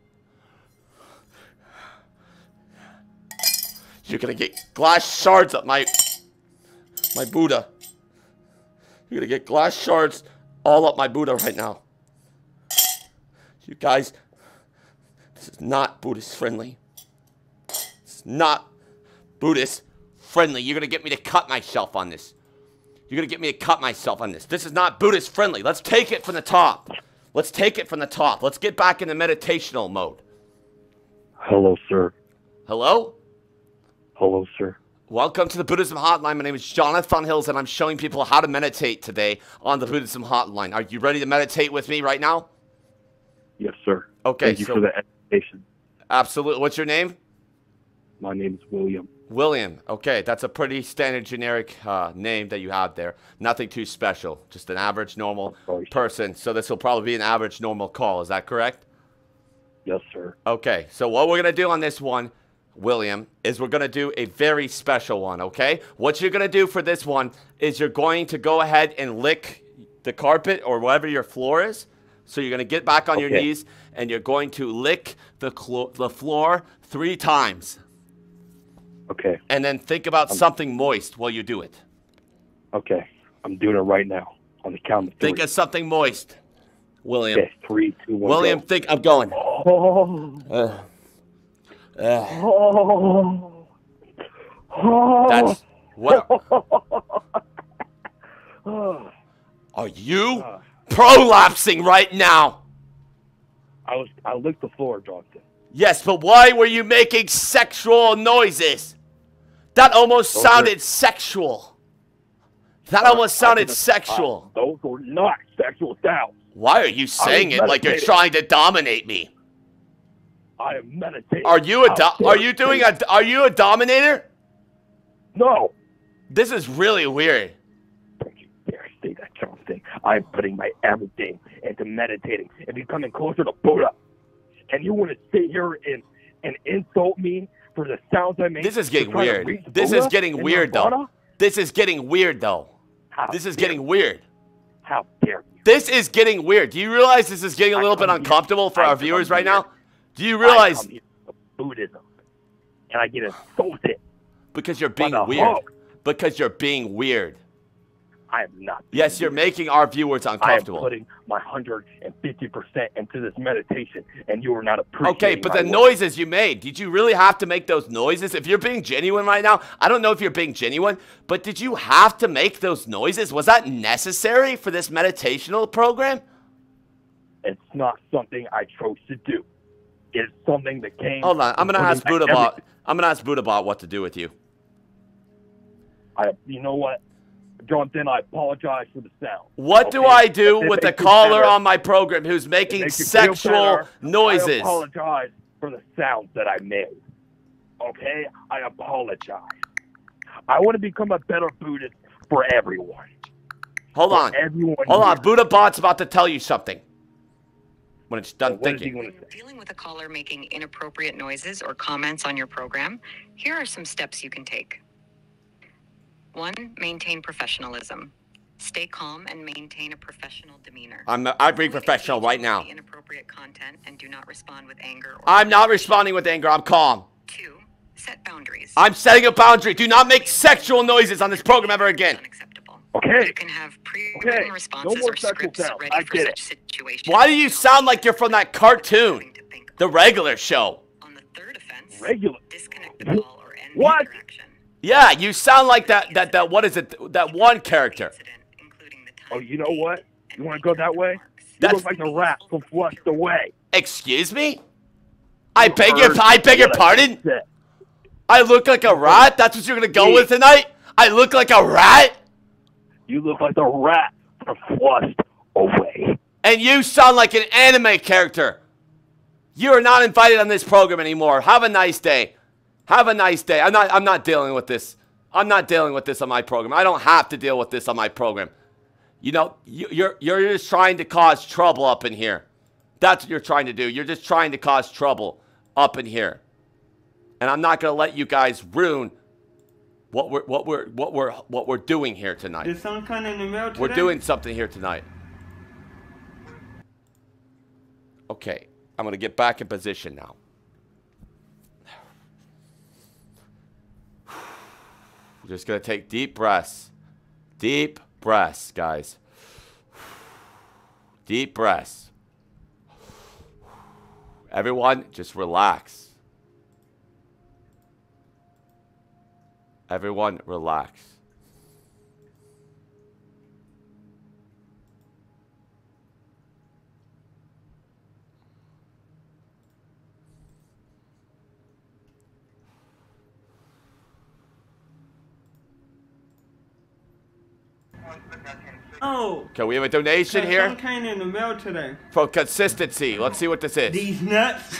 You're gonna get glass shards up my my Buddha. You're gonna get glass shards all up my Buddha right now. You guys, this is not Buddhist friendly. It's not Buddhist friendly. You're gonna get me to cut myself on this. You're gonna get me to cut myself on this. This is not Buddhist friendly. Let's take it from the top. Let's take it from the top. Let's get back into meditational mode. Hello, sir. Hello? Hello, sir. Welcome to the Buddhism Hotline. My name is Jonathon Hills, and I'm showing people how to meditate today on the Buddhism Hotline. Are you ready to meditate with me right now? Yes, sir. Okay. Thank you so, for the education. Absolutely. What's your name? My name is William. William. Okay, that's a pretty standard generic uh, name that you have there. Nothing too special. Just an average normal person. So this will probably be an average normal call. Is that correct? Yes, sir. Okay, so what we're going to do on this one, William, is we're going to do a very special one, okay? What you're going to do for this one is you're going to go ahead and lick the carpet or wherever your floor is. So you're going to get back on okay. your knees and you're going to lick the, the floor three times. Okay. And then think about um, something moist while you do it. Okay. I'm doing it right now on the count of three. Think of something moist, William. Okay, three, two, one, William, go. think. I'm going. Oh. Uh, uh. Oh. Oh. That's what. Are you Uh, prolapsing right now? I was. I licked the floor, Johnson. Yes, but why were you making sexual noises? That almost Those sounded are- sexual. That Uh, almost I sounded didn't- sexual. Uh, those were not sexual sounds. Why are you saying it like you're meditating. trying to dominate me? I am meditating. Are you a How do- dare are you doing say a are you a dominator? No. This is really weird. Don't you dare say that, Johnson. I'm putting my everything into meditating and becoming closer to Buddha. And you want to sit here and, and insult me for the sounds I make? This is to getting try to weird. reach This Buddha is getting and weird though. Nirvana? This is getting weird though. How This is dare getting you. weird. How dare you? This is getting weird. Do you realize this is getting a I little bit come here- uncomfortable for I our come viewers right here- now? Do you I realize come here for Buddhism, and I get insulted. because you're by being the weird? Hulk. Because you're being weird. I am not. Yes, you're making our viewers I am uncomfortable. putting my one hundred fifty percent into this meditation, and you are not appreciating Okay, but my the work. noises you made, did you really have to make those noises? If you're being genuine right now, I don't know if you're being genuine, but did you have to make those noises? Was that necessary for this meditational program? It's not something I chose to do. It's something that came. Hold on, I'm from gonna ask putting my Buddhabot. everything. I'm gonna ask Buddhabot what to do with you. I, you know what, Jonathan? I apologize for the sound. What do okay? I do If it with the makes you caller better- on my program who's it making makes you feel sexual better, I noises? apologize for the sounds that I made. Okay, I apologize. I want to become a better Buddhist for everyone. Hold For on. everyone Hold on. here. Buddhabot's about to tell you something. When it's done What is he thinking. going to say? Dealing with a caller making inappropriate noises or comments on your program, here are some steps you can take. One, maintain professionalism. Stay calm and maintain a professional demeanor. I'm I'm being professional right now. Inappropriate content and do not respond with anger or I'm not responding with anger. I'm calm. Two, set boundaries. I'm setting a boundary. Do not make sexual noises on this program ever again. Okay. You can have pre-written Okay. responses No more or sexual scripts sounds. ready I for get such it. situations. Why do you sound like you're from that cartoon? The regular show. On the third offense, Regular. disconnect the call or end What? the interaction. Yeah, you sound like that that that what is it? That one character. Oh, you know what? You want to go that way? You That's- look like the rat from Flushed Away. Excuse me? I You beg your heard I beg your what I pardon? said. I look like a rat? That's what you're gonna go Me. with tonight? I look like a rat? You look like the rat from Flushed Away. And you sound like an anime character. You are not invited on this program anymore. Have a nice day. Have a nice day. I'm not I'm not dealing with this. I'm not dealing with this on my program. I don't have to deal with this on my program. You know, you, you're you're just trying to cause trouble up in here. That's what you're trying to do. You're just trying to cause trouble up in here. And I'm not going to let you guys ruin what we're what we're what we're what we're doing here tonight. Did someone come in the mail today? We're doing something here tonight. Okay, I'm going to get back in position now. We're just going to take deep breaths. Deep breaths, guys. Deep breaths. Everyone, just relax. Everyone, relax. Oh. Okay, we have a donation Okay, here someone came in the mail today. for consistency. Let's see what this is. These nuts.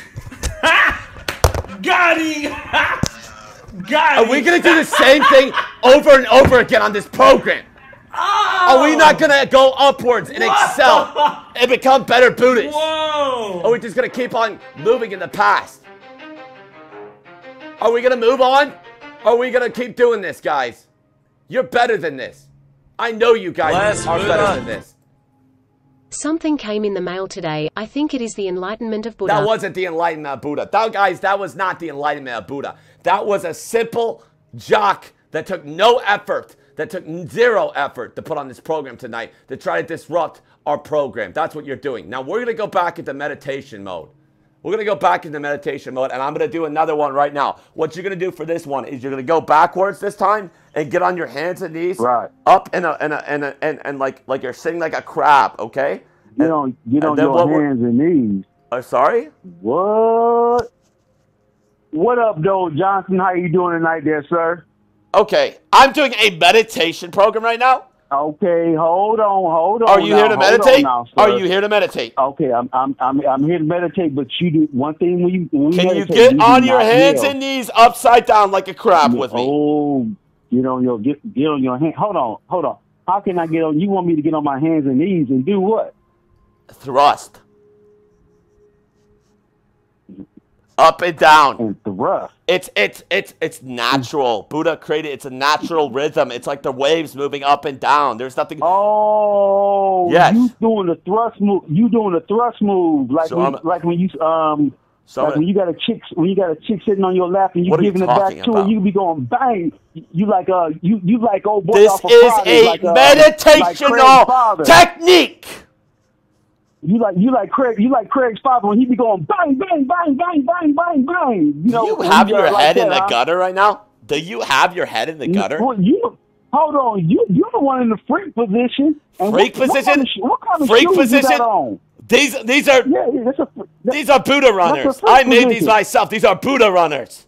Got him. Got Are him. we going to do the same thing over and over again on this program? Oh. Are we not going to go upwards and Whoa. excel and become better Buddhists? Whoa. Are we just going to keep on moving in the past? Are we going to move on? Or are we going to keep doing this, guys? You're better than this. I know you guys Bless are Buddha. better than this. Something came in the mail today. I think it is the enlightenment of Buddha. That wasn't the enlightenment of Buddha. That, guys, that was not the enlightenment of Buddha. That was a simple jock that took no effort, that took zero effort to put on this program tonight to try to disrupt our program. That's what you're doing. Now, we're going to go back into meditation mode. We're going to go back into meditation mode, and I'm going to do another one right now. What you're going to do for this one is you're going to go backwards this time and get on your hands and knees. Right. Up and, a, and, a, and, a, and, and like like you're sitting like a crab, okay? Get on, get on your hands and knees. Uh, sorry? What? What up, Joe Johnson? How you doing tonight there, sir? Okay. I'm doing a meditation program right now. Okay, hold on, hold on. Are you now, here to meditate? Now, Are you here to meditate? Okay, I'm I'm I'm I'm here to meditate, but you do one thing when you when Can you you meditate, get you on do your not hands yell. and knees upside down like a crab with me? Oh, get on your get get on your hand. Hold on, hold on. How can I get on? You want me to get on my hands and knees and do what? Thrust. Up and down. And thrust. It's it's it's it's natural. Buddha created. It's a natural rhythm. It's like the waves moving up and down. There's nothing. Oh, yes. You doing the thrust move? You doing the thrust move? Like So when, I'm- like when you um. So like I'm- when you got a chick, when you got a chick sitting on your lap and you What are you giving it back talking to about? her, you be going bang. You like uh, you you like old boy This off of is Fridays, a like, uh, like Craig's meditational father. technique. You like you like Craig, you like Craig's father when he be going bang bang bang bang bang bang bang. You know, Do you when have you, uh, your like head in that, the huh? gutter right now? Do you have your head in the gutter? Well, you hold on, you you're the one in the freak position. And Freak what, position? What kind of, sh- what kind of Freak shoes position? You got on? These these are Yeah, yeah, that's a, that, these are Buddha runners. freak I made these position. myself. These are Buddha runners.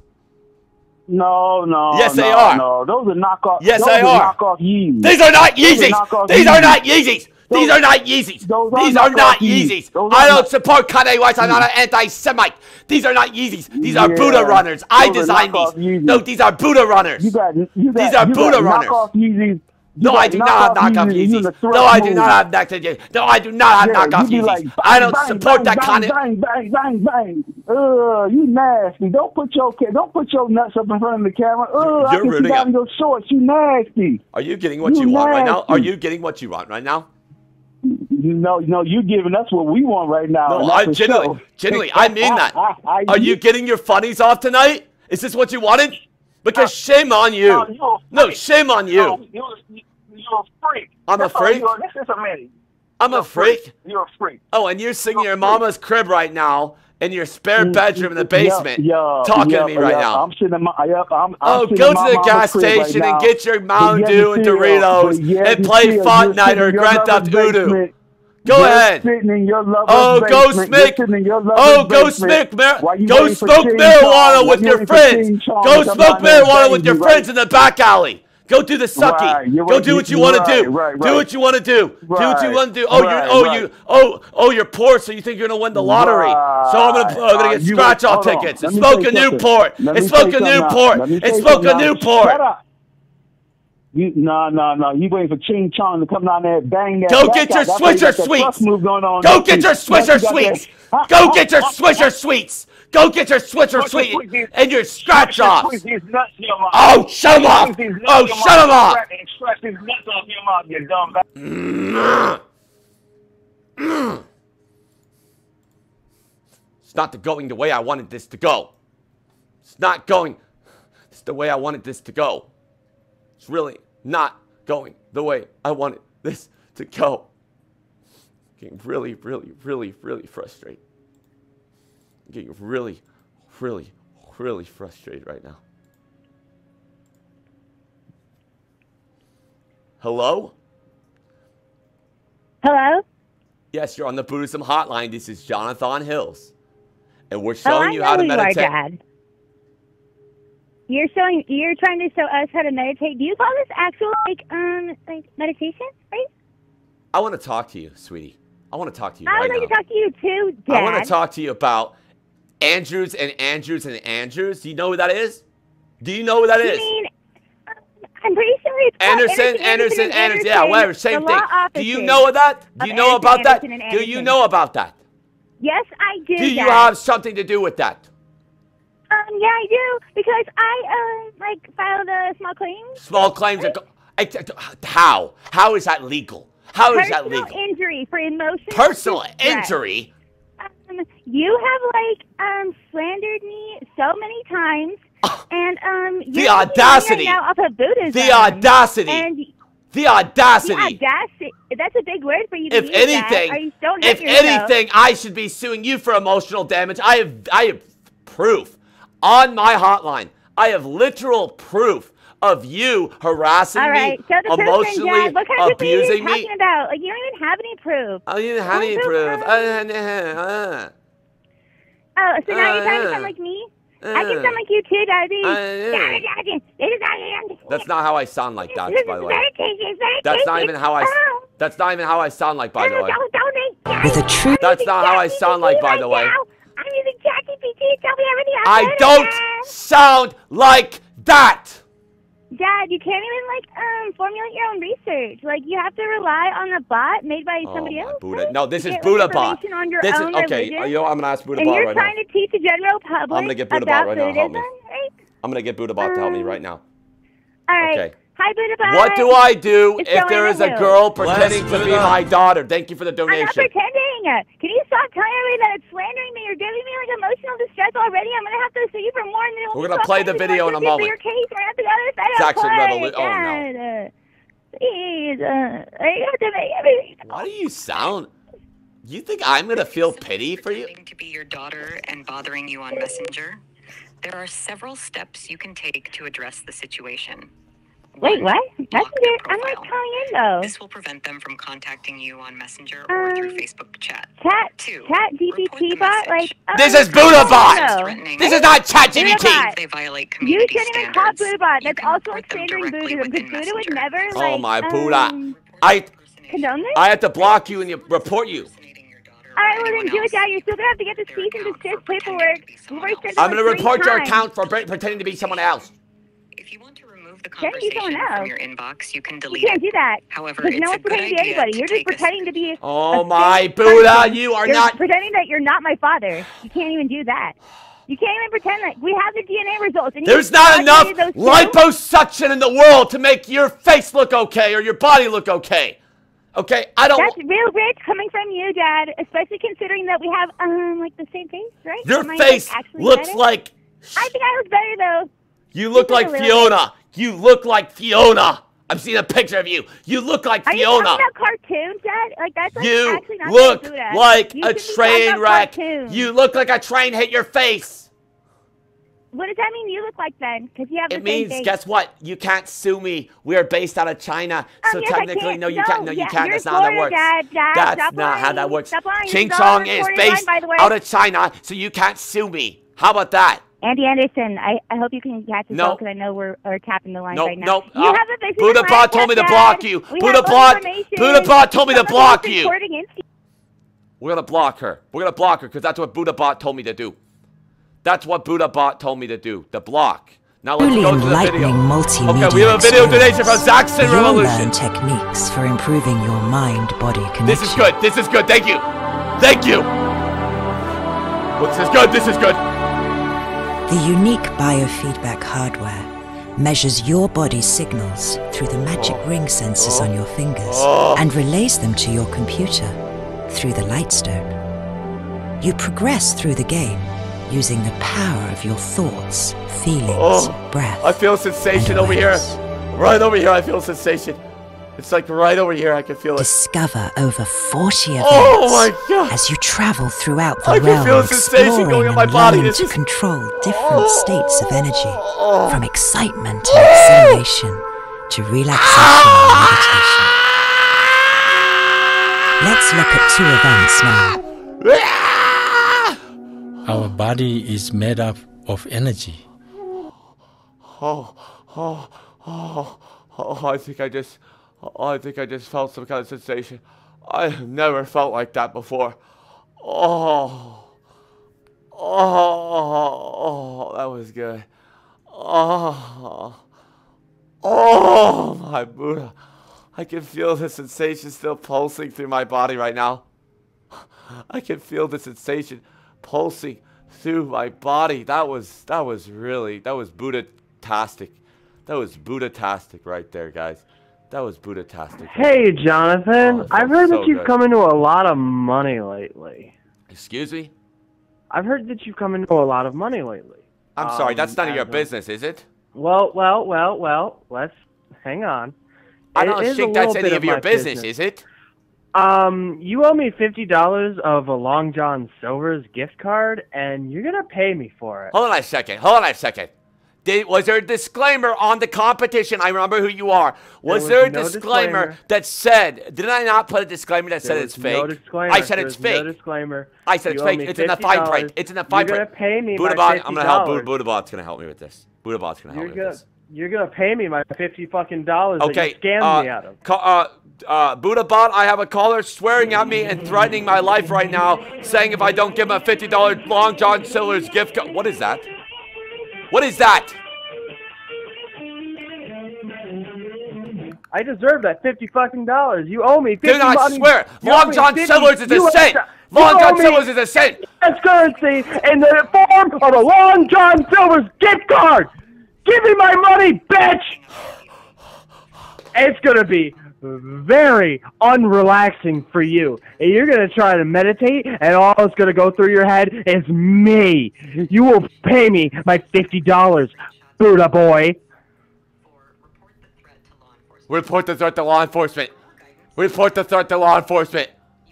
No, no. Yes, no, they are. No, those are knockoff. Yes, those they are. Knockoff Yeezys. These are not Those are Yeezys. knockoff These are Yeezys. not Yeezys. These are not Yeezys. Those are These are knockoff not Yeezys. Yeezys. Those I are don't knock- support Kanye West. I'm not an anti-Semite. These are not Yeezys. These are Yeah. Buddha runners. I Those are designed knockoff these. Yeezys. No, these are Buddha runners. You got, you got, These are you Buddha got runners. knockoff Yeezys. You No, got I do not have knockoff and you in the Yeezys. thrust No, I do move. not have knockoff Yeezys. No, I do not have Yeah, knockoff you be Yeezys. like, I don't bang, support bang, that bang, kind of. Bang, bang, bang, bang. Uh, you nasty. Don't put your ca- don't put your nuts up in front of the camera. Uh, I You're can see rooting down out- in your shorts. You nasty. Are you getting what You you want right now? nasty. Are you getting what you want right now? No, no, you giving us what we want right now. No, and I that's for genuinely, sure. genuinely, I mean that. Are you getting your funnies off tonight? Is this what you wanted? Because shame on you. No, you're a No, freak. shame on you. No, you're, you're a freak. I'm a That's all freak? you are. This is a man. I'm You're a freak. You're a freak. Oh, and you're singing You're your a freak. mama's crib right now in your spare bedroom in the Yeah, basement, yeah, talking yeah, to me right yeah. now. I'm sitting in my, yep, I'm, I'm Oh, sitting go in to my the mama's gas crib right station and now. get your Mountain But Dew yet and still- Doritos but yet and play still, you're Fortnite sitting or in your Grand Theft lover's Udo. basement. Go You're ahead. Sitting in your lover's Oh, go basement. smoke. You're sitting in your lover's Oh, go basement smoke. Mar- while you go waiting for smoke Ching marijuana Chong, with while you your waiting for friends. Ching Chong Go to come smoke down there and marijuana bang with your you, friends right? in the back alley. Go do the sucky. Right, you're Go right, do what you you're want to right, do. right, Do right. what you want to do. Do what you Right, want to do. Oh, right, you're oh right. you oh oh you're poor, so you think you're gonna win the lottery. So I'm gonna I'm gonna Uh, get you- scratch off hold on. tickets. Let And me smoke say a something. Newport. Let And me smoke say a something now. Newport. Let me And say smoke something a now. Newport. Shut up. You, no, no, no. You waiting for Ching Chong to come down there and bang that. Go back get out. your That's why you Swisher got that Sweets. thrust move going on. Go Don't get you? your Now Swisher you got that- Sweets. Ha, Go ha, get your ha, Swisher ha. Sweets. Go get your Swisher Sweets and your scratch offs. Squeeze these nuts in your mouth. Oh, shut 'em off. Squeeze these nuts Oh, in your shut mouth 'em off. and Scratch these nuts off your mouth, you dumb bastard. It's not the going the way I wanted this to go. It's not going. It's the way I wanted this to go. It's really not going the way I wanted this to go. Getting really, really, really, really frustrated. Getting really, really, really frustrated right now. Hello? Hello? Yes, you're on the Buddhism hotline. This is Jonathon Hills. And we're Oh, showing I you know how to who you are, meditate. Dad. You're showing. You're trying to show us how to meditate. Do you call this actual like um like meditation? Right? I want to talk to you, sweetie. I want to talk to you I right would like now. to talk to you too, Dad. I want to talk to you about Andrews and Andrews and Andrews. Do you know who that is? Do you know who that You is? mean, um, I'm pretty sure it's called Anderson, Anderson, Anderson, and Anderson. Yeah, whatever, same the thing. law Do you offices know of that? Do you of know Anderson, about that? Anderson, and Do you Anderson. know about that? Yes, I do. Do you Dad. have something to do with that? Um, yeah, I do because I um like filed a small claim. Small claims. Are go- I- I- how? How is that legal? How is that Personal legal? injury for emotional Personal distress. injury? Um, you have like um slandered me so many times, and um you're The audacity. right now off of Buddhism. The audacity. And The audacity. the audacity. That's a big word for you to If use, anything, Dad. Are you, don't hurt if yourself. anything, I should be suing you for emotional damage. I have, I have proof on my hotline. I have literal proof of you harassing All right, me, show the proof emotionally then, Dad. What kind of proof are you abusing me. talking about? Like, you don't even have any proof. I didn't have any proof. Uh, Oh, so now you're trying to uh, sound like me? I can sound like you too, Daddy. uh, That's not how I sound like that, This by is the way. very tasty. It's very That's not tasty. even how I. Oh. That's not even how I sound like, by the way. Don't, don't make With a true. That's not how I sound like, by the way. I'm using ChatGPT to tell me everything I'm I doing. don't sound like that. Dad, you can't even like um formulate your own research. Like you have to rely on a bot made by somebody Oh, else. Buddha. right? No, this To is get, Buddha like, bot. information on your This is own okay. religion. You know, I'm gonna ask Buddha And bot you're right trying now. to teach the general public I'm gonna get Buddha about bot right now to help me. Buddhism, right? I'm gonna get Buddha bot to help me right now. All right. Okay. Hi, Buddha bot. What do I do It's if there Joanna is a Hill. girl pretending to be Buddha. my daughter? Thank you for the I'm not donation. pretending. Can you stop telling everybody that it's slandering me? You're giving me like emotional distress already. I'm gonna have to sue you for more. And then We're gonna play the video in a For moment. your case. We're gonna have to go to the federal Jackson court. Revolu- oh, no. Dad, uh, Please, uh, I have to make everything. Why do you sound? You think I'm gonna feel pity for you? To be your daughter and bothering you on Messenger, there are several steps you can take to address the situation. Wait, what? Messenger? I'm not calling in though. This will prevent them from contacting you on Messenger or through Um, Facebook chat. Chat, Two, chat G P T bot, like. This um, is Buddha bot. no. This is not ChatGPT. Buddha bot. They violate You community shouldn't even call standards. Buddha bot. You That's can also report them slandering directly Buddhism. Because within Buddha would Messenger. never, Oh like, my um, Buddha! I condone this? I have to block you and you report you. All right, well then do it, Dad. You're still gonna have to get the cease and desist paperwork. We've already sent it I'm like gonna three report your times. account for pre- pretending to be someone else. The Can't be someone conversation else. from your inbox, you can You delete can't it. do that. However, Because it's no a one's good pretending to be idea anybody. to You're just take a pretending to be. Oh a my fake Buddha, person. you are You're not. pretending that you're not my father. You can't even do that. You can't even pretend that we have the D N A results. And you There's not enough calculated those two? liposuction in the world to make your face look okay or your body look okay. Okay, I don't. That's real rich coming from you, Dad. Especially considering that we have um like the same face, right? Your Am I, face like, actually looks better? like I think I look better though. you look Just like a little Fiona. You look like Fiona. I'm seeing a picture of you. You look like Are you Fiona. talking about cartoons, Dad? Like that's like You actually not look very Buddha. like You a should be talking train about wreck. cartoons. You look like a train hit your face. What does that mean you look like then? Because you have the It same means, face. guess what? You can't sue me. We are based out of China. So Um, yes, I technically, can't. no, you No, can't. No, you yeah, can't. you're That's not how that Florida, works. Dad. Dad, That's stop not how lying. that works. Stop lying. Ching This is all Chong is recorded based line, by the way. out of China, so you can't sue me. How about that? Andy Anderson, I, I hope you can catch this No. because I know we're, we're tapping the line Nope, right now. nope. You uh, have a business Buddha in Bot told me to Dad. block you. We Buddha have all Bot, information. Buddha Bot told me to Somebody block was you. recording in- We're gonna block her. We're gonna block her because that's what Buddha Bot told me to do. That's what Buddha Bot told me to do. The block. Now let's Truly go to the video. enlightening multimedia Okay, we have a video experience. donation from Jackson You'll Revolution. learn techniques for improving your mind-body connection. This is good. This is good. Thank you. Thank you. What's this good? This is good. The unique biofeedback hardware measures your body's signals through the magic Oh. ring sensors Oh. on your fingers Oh. and relays them to your computer through the Lightstone. You progress through the game using the power of your thoughts, feelings, Oh, breath. I feel a sensation over here. Right over here, I feel a sensation. It's like right over here, I can feel it. Discover over forty events Oh my God. as you travel throughout the I can realm, feel a sensation exploring going up my and body. learning This to is- control different states of energy, Oh. from excitement and exhilaration to relaxation and meditation. Let's look at two events now. Our body is made up of energy. Oh, oh, oh, oh, I think I just, oh, I think I just felt some kind of sensation. I've never felt like that before. Oh, oh, oh, that was good. Oh, oh, my Buddha. I can feel the sensation still pulsing through my body right now. I can feel the sensation pulsing through my body. That was, that was really, that was Buddha-tastic. That was Buddha-tastic right there, guys. That was Buddha-tastic. Hey, Jonathan. Oh, I've heard so that you've good. come into a lot of money lately. Excuse me? I've heard that you've come into a lot of money lately. I'm sorry, that's none of as your a- business, is it? Well, well, well, well, let's hang on. I It don't is a think that's little any bit of your my business, is it? Um, you owe me fifty dollars of a Long John Silver's gift card, and you're gonna pay me for it. Hold on a second. Hold on a second. Did, was there a disclaimer on the competition? I remember who you are. Was there, There a was no disclaimer, disclaimer. that said, did I not put a disclaimer that There said was it's fake? no disclaimer. I said There it's was fake. no disclaimer. I said You it's owe fake. me It's in the fifty fine dollars. print. It's in the fine You're print. gonna pay me my Buddhabot, fifty I'm gonna help. dollars. Buddhabot's gonna help me with this. Buddhabot's gonna help You're me with gonna, this. you're gonna pay me my fifty fucking dollars Okay. that you scammed uh, me out of. ca- uh, uh, Buddhabot, I have a caller swearing at me and threatening my life right now, saying if I don't give him a fifty dollar Long John Silver's gift card. What is that? What is that? I deserve that fifty fucking dollars. You owe me fifty. Do not money. swear. You owe Long me John fifty Silver's is a U S cent. You Long owe John me Silver's is a cent. U S currency in the form of a Long John Silver's gift card. Give me my money, bitch. It's gonna be very unrelaxing for you. And you're gonna try to meditate, and all that's gonna go through your head is me. You will pay me my fifty dollars, Buddha boy. Report the threat to law enforcement. Report the threat to law enforcement.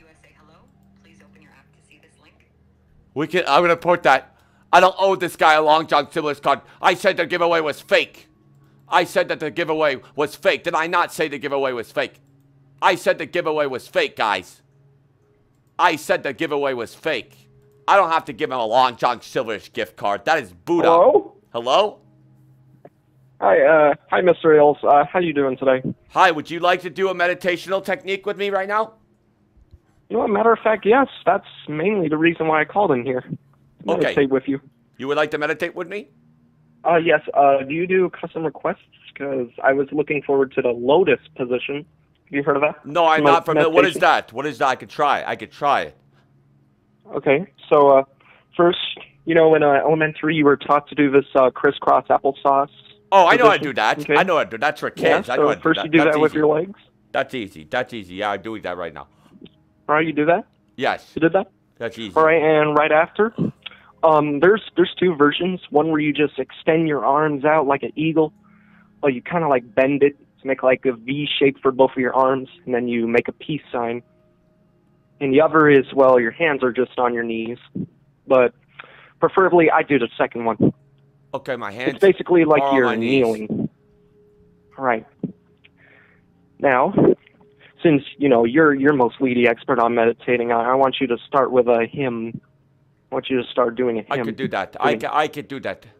We can. I'm gonna report that. I don't owe this guy a Long John Silver's card. I said the giveaway was fake. I said that the giveaway was fake. Did I not say the giveaway was fake? I said the giveaway was fake, guys. I said the giveaway was fake. I don't have to give him a Long John Silver's gift card. That is Buddha. Hello? Hello? Hi, uh, hi, Mister Ailes. Uh, how you doing today? Hi, would you like to do a meditational technique with me right now? You know, a matter of fact, yes. That's mainly the reason why I called in here. Okay. Meditate with you. You would like to meditate with me? Uh, yes. Uh, do you do custom requests? Because I was looking forward to the Lotus position. Have you heard of that? No, I'm Mo- not familiar. What is meditation? that? What is that? I could try. I could try it. Okay. So, uh, first, you know, in uh, elementary, you were taught to do this uh, crisscross applesauce. Oh, I know how to position. do that. Okay. I know how to do that. That's for Yeah, kids. I so know how to first do that. you do That's that with easy. your legs. That's easy. That's easy. Yeah, I'm doing that right now. All right, you do that? Yes. You did that? That's easy. All right, and right after, um, there's there's two versions. One where you just extend your arms out like an eagle, or you kind of like bend it to make like a V shape for both of your arms, and then you make a peace sign. And the other is, well, your hands are just on your knees, but preferably I do the second one. Okay, my hands. It's basically like are on you're my knees. kneeling. All right. Now, since you know you're you're mostly the expert on meditating, I, I want you to start with a hymn. I want you to start doing a hymn. I could do that. I can, I could do that.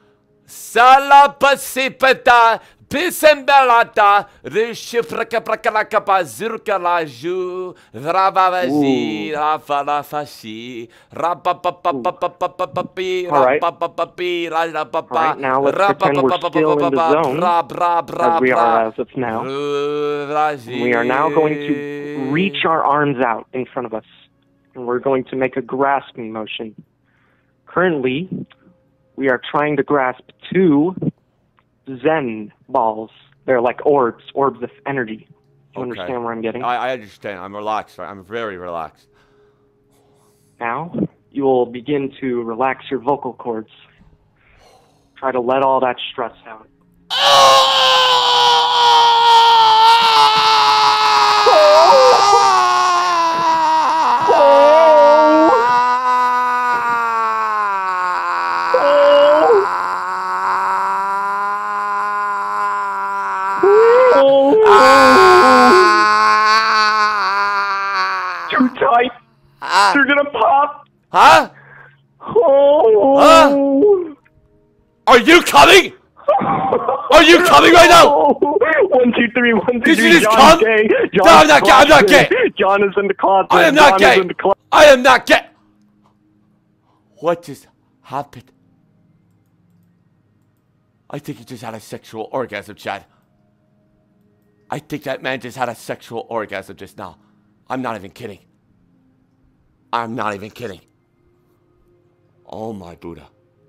Salapasipata pisembelata rishifrakaprakapazirkalaju ravavazi rafalafashi rapapapapapapapi All right. rapapapapi All right, now let's pretend we're still in the zone, as we are as of now. We are now going to reach our arms out in front of us, and we're going to make a grasping motion. Currently, we are trying to grasp two Zen balls. They're like orbs, orbs of energy. Do you Okay. understand where I'm getting? I, I understand. I'm relaxed. I'm very relaxed. Now, you will begin to relax your vocal cords. Try to let all that stress out. Too tight. You're gonna pop. Huh? Oh. Huh? Are you coming? Are you coming right now? One, two, three, one, two, Did three. you just John's come? gay. No, John's I'm not gay. I'm not closet. gay. John is in the closet. I am not John is gay. in the closet. I am not gay. What just happened? I think he just had a sexual orgasm, Chad. I think that man just had a sexual orgasm just now. I'm not even kidding. I'm not even kidding. Oh my Buddha.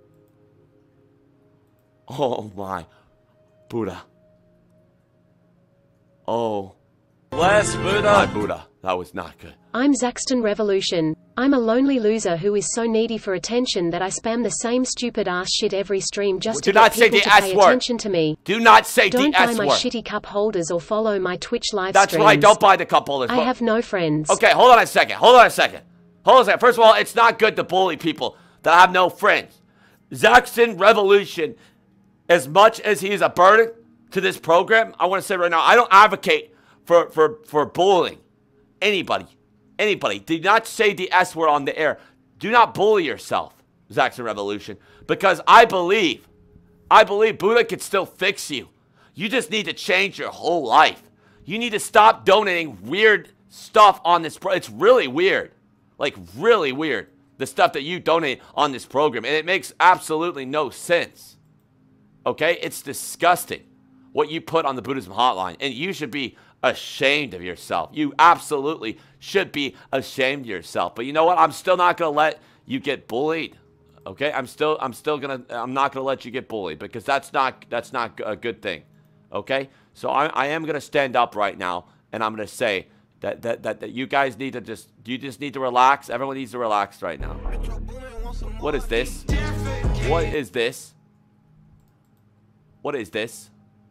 Oh my Buddha. Oh. Bless Buddha. My Buddha. That was not good. I'm Zaxton Revolution. I'm a lonely loser who is so needy for attention that I spam the same stupid ass shit every stream just Do to not get say people the to S pay word. attention to me. Do not say the Don't S buy my word. shitty cup holders or follow my Twitch live That's streams. right, don't buy the cup holders. I have no friends. Okay, hold on a second. Hold on a second. Hold on a second. First of all, it's not good to bully people that have no friends. Zaxton Revolution, as much as he is a burden to this program, I want to say right now, I don't advocate for, for, for bullying anybody. Anybody. Do not say the S word on the air. Do not bully yourself, Zaxton Revolution, because I believe, I believe Buddha can still fix you. You just need to change your whole life. You need to stop donating weird stuff on this pro- It's really weird. Like, really weird. The stuff that you donate on this program. And it makes absolutely no sense. Okay? It's disgusting what you put on the Buddhism hotline. And you should be ashamed of yourself. You absolutely should be ashamed of yourself. But you know what? I'm still not going to let you get bullied. Okay? I'm still I'm still going to I'm not going to let you get bullied because that's not that's not a good thing. Okay? So I, I am going to stand up right now and I'm going to say that, that that that you guys need to just you just need to relax. Everyone needs to relax right now. What is this? What is this? What is this?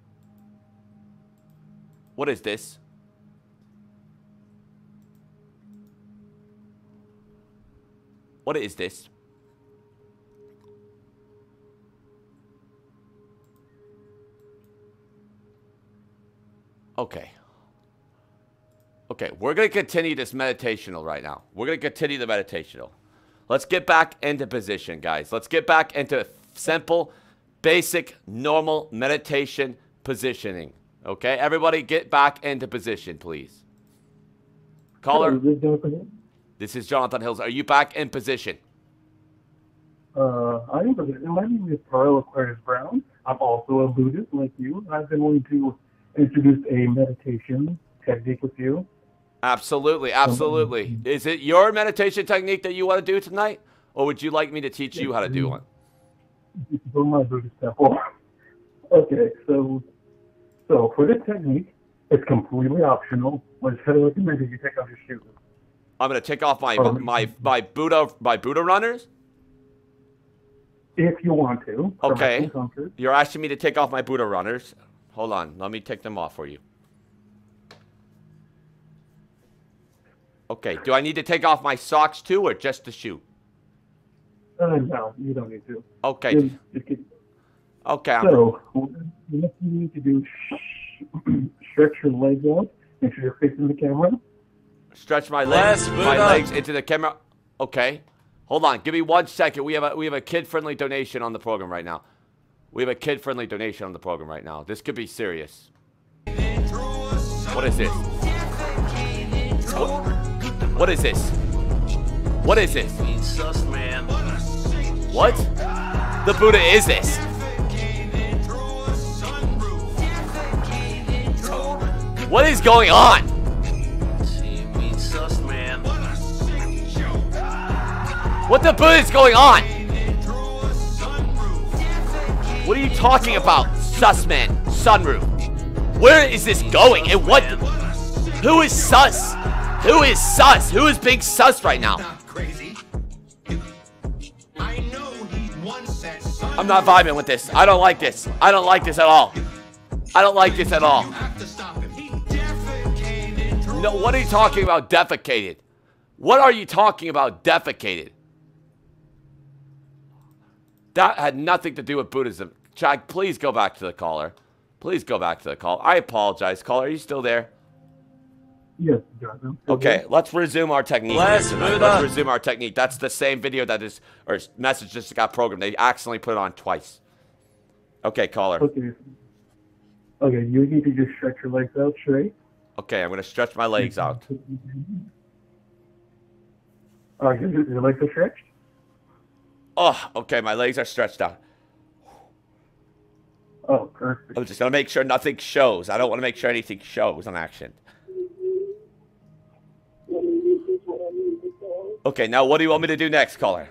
What is this? What is this? Okay. Okay, we're going to continue this meditational right now. We're going to continue the meditational. Let's get back into position, guys. Let's get back into simple, basic, normal meditation positioning. Okay, everybody get back into position, please. Caller, this is Jonathon Hills. Are you back in position? Uh, I am position. My name is Pearl Aquarius Brown. I'm also a Buddhist like you. I've been wanting to introduce a meditation technique with you. Absolutely, absolutely. Is it your meditation technique that you want to do tonight? Or would you like me to teach you how to do one? For my Buddhist temple. Okay, so so for this technique, it's completely optional. What I recommend is you take off your shoes. I'm gonna take off my my my Buddha my Buddha runners. If you want to. Okay. You're asking me to take off my Buddha runners. Hold on, let me take them off for you. Okay, do I need to take off my socks too, or just the shoe? Uh, no, you don't need to. Okay. Just, just get... Okay. I'm... So, what you need to do, stretch your legs out, make sure you're facing the camera. Stretch my legs, my legs into the camera. Okay. Hold on, give me one second. We have a we have a kid-friendly donation on the program right now. We have a kid-friendly donation on the program right now. This could be serious. What is this? What? What is this? What is this? What? The Buddha is this? What is going on? What the Buddha is going on? What are you talking about, Sussman? Sunroof? Where is this going? And what? Who is sus? Who is sus? Who is being sus right now? I'm not vibing with this. I don't like this. I don't like this at all. I don't like this at all. No, what are you talking about, defecated? What are you talking about, defecated? That had nothing to do with Buddhism. Chad, please go back to the caller. Please go back to the call. I apologize, caller. Are you still there? Yes, Jonathan. Okay, let's resume our technique. Let's, let's resume our technique. That's the same video that is, or message just got programmed. They accidentally put it on twice. Okay, caller. Okay. Okay, you need to just stretch your legs out straight. Okay, I'm going to stretch my legs out. All right, your, your legs are stretched? Oh, okay, my legs are stretched out. Oh, perfect. I'm just going to make sure nothing shows. I don't want to make sure anything shows on action. Okay, now what do you want me to do next, caller?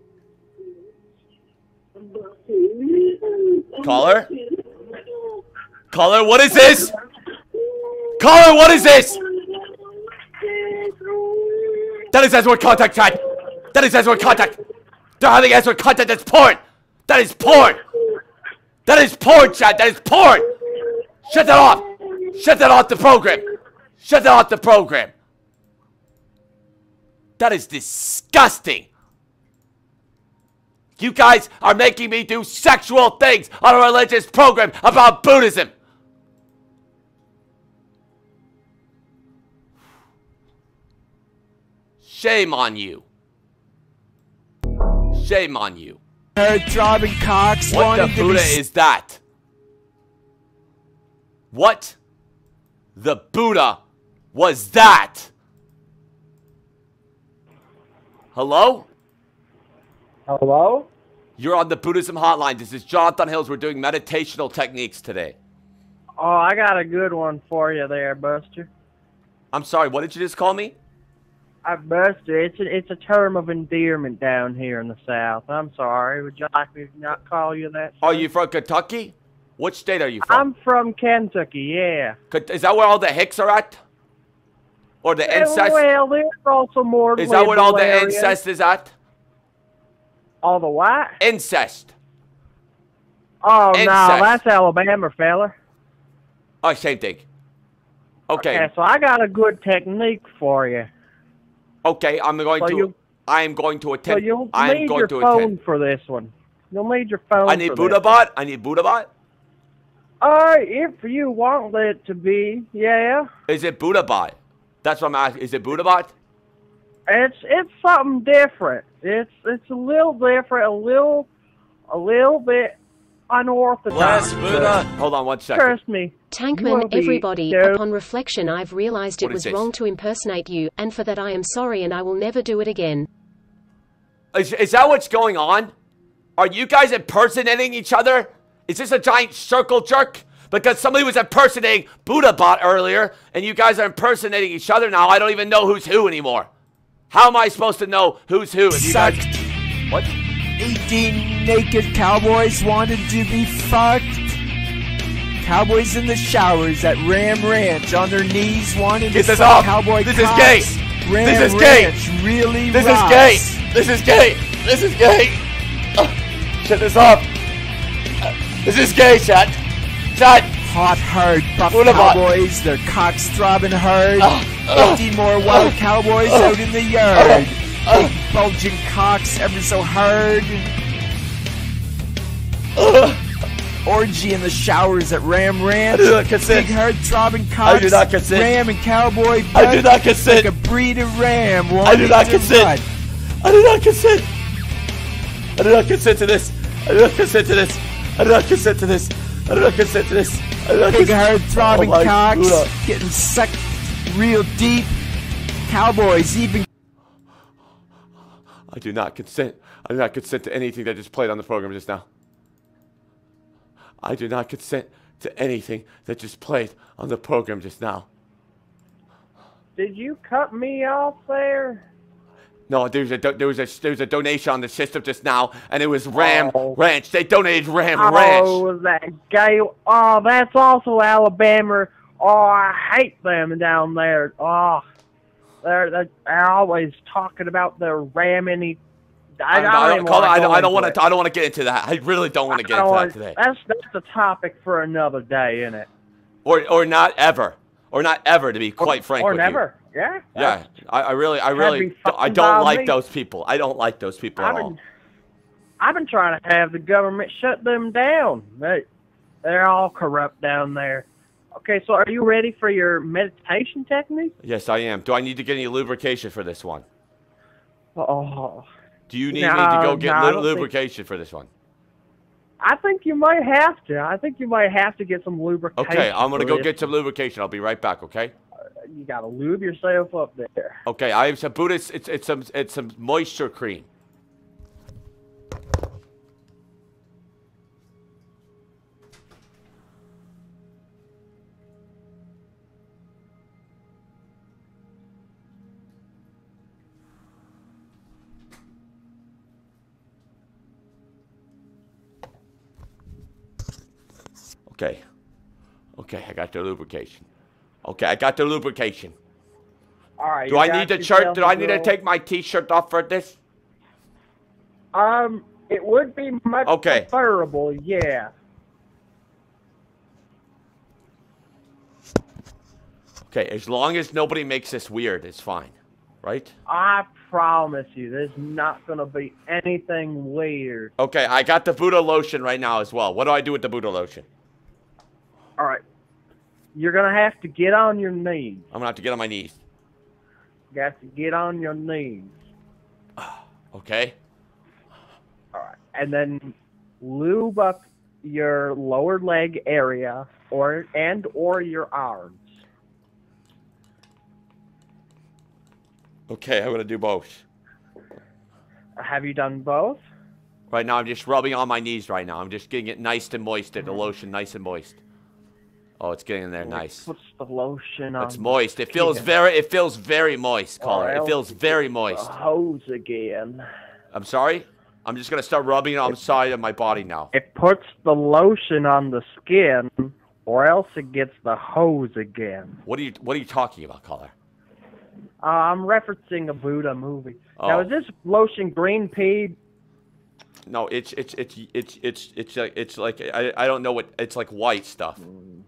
Caller? Caller, what is this? Caller, what is this? That is Ezra contact, chat. That is Ezra contact. They're having Ezra contact. That's porn. That is porn. That is porn, chat. That is porn. Shut that off. Shut that off the program. Shut that off the program. That is disgusting. You guys are making me do sexual things on a religious program about Buddhism. Shame on you. Shame on you. Her throbbing cocks. What the Buddha is that? What the Buddha was that? Hello? Hello? You're on the Buddhism hotline. This is Jonathon Hills. We're doing meditational techniques today. Oh, I got a good one for you there, Buster. I'm sorry, what did you just call me? I Buster, it's a, it's a term of endearment down here in the South. I'm sorry. Would you like me to not call you that? Are you from Kentucky? Which state are you from? I'm from Kentucky, yeah. Is that where all the Hicks are at? Or the Well, incest? Well, there's also more Is that where all the areas. incest is at? All the what? Incest. Oh, Incest. no, that's Alabama, fella. Oh, same thing. Okay. Okay, so I got a good technique for you. Okay, I'm going So to. you- I am going to So attempt. you'll I'm need going your to phone attempt. for this one. You'll need your phone I need for Buddha this. bot. I need Buddha bot. Uh, if you want it to be, yeah. Is it Buddha bot? That's what I'm asking. Is it Buddha bot? It's it's something different. It's it's a little different, a little a little bit unorthodox. but Hold on one second. Trust me. you Tankman, won't be everybody, so- upon reflection I've realized What it is was this? wrong to impersonate you, and for that I am sorry and I will never do it again. Is, is that what's going on? Are you guys impersonating each other? Is this a giant circle jerk? Because somebody was impersonating Buddha bot earlier, and you guys are impersonating each other now. I don't even know who's who anymore. How am I supposed to know who's who? If you guys... What? eighteen naked cowboys wanted to be fucked. Cowboys in the showers at Ram Ranch on their knees wanted Get to this fuck off. cowboy This is cops. gay. Ram This is gay. Ranch really This rocks. is gay. This is gay. This is gay. Uh, shut this off. Uh, this is gay, chat. Chat. Hot, hard, buff Buddha bot. cowboys, their cocks throbbing hard. Uh, uh, fifty more wild cowboys uh, out in the yard. uh, Big bulging cocks ever so hard. uh, Orgy in the showers at Ram Ranch. I do not consent. Big hard throbbing cocks. I do not consent. Ram and cowboy I do butt not consent. Like a breed of ram. I do not wanting to consent. butt. I do not consent. I do not consent to this. I do not consent to this. I do not consent to this. I do not consent to this. I do not Big consent. hard throbbing Oh my cocks Buddha. getting sucked real deep. Cowboys even. I do not consent. I do not consent to anything that just played on the program just now. I do not consent to anything that just played on the program just now. Did you cut me off there? No, there was a do- there was a there was a donation on the system just now, and it was Ram Oh. Ranch. They donated Ram Oh, Ranch. was that gay? Oh, that's also Alabama. Oh, I hate them down there. Oh, they're they're, they're always talking about the ramming. e- I, I, I, I don't, don't, call it, I don't, I don't want want to. I don't want to get into that. I really don't want to get into that today. That's that's a topic for another day, isn't it? Or or not ever. Or not ever, to be quite frank or with never. Yeah. you. Yeah. I, I really, I That'd really, be fucking I don't by like me. those people. I don't like those people I've at all. been, I've been trying to have the government shut them down. They, they're all corrupt down there. Okay, so are you ready for your meditation technique? Yes, I am. Do I need to get any lubrication for this one? Oh. Do you need No, me to go get no, I lu- don't think- lubrication for this one? I think you might have to. I think you might have to get some lubrication. Okay, I'm gonna for go this. get some lubrication. I'll be right back. Okay. You gotta lube yourself up there. Okay, I have some Buddhist. It's it's some it's some moisture cream. Okay. Okay, I got the lubrication. Okay, I got the lubrication. All right. Do you I got need to yourself shirt? Do a I need to little- take my T-shirt off for this? Um, it would be much Okay. preferable, yeah. Okay, as long as nobody makes this weird, it's fine, right? I promise you, there's not gonna be anything weird. Okay, I got the Buddha lotion right now as well. What do I do with the Buddha lotion? All right. You're gonna have to get on your knees. I'm gonna have to get on my knees. You got to get on your knees. Okay. All right. And then lube up your lower leg area or and or your arms. Okay, I'm gonna do both. Have you done both? Right now, I'm just rubbing on my knees right now. I'm just getting it nice and moist, the lotion nice and moist. Oh, it's getting in there nice. Puts the lotion on. It's moist. It the feels skin. very, it feels very moist, caller. Or It else feels it very gets moist. the hose again. I'm sorry? I'm just gonna start rubbing it on the side of my body now. It puts the lotion on the skin, or else it gets the hose again. What are you, what are you talking about, caller? Uh, I'm referencing a Buddha movie. Now, Oh. is this lotion green pea? No, it's, it's, it's, it's, it's, it's like, it's like, I, I don't know what, it's like white stuff.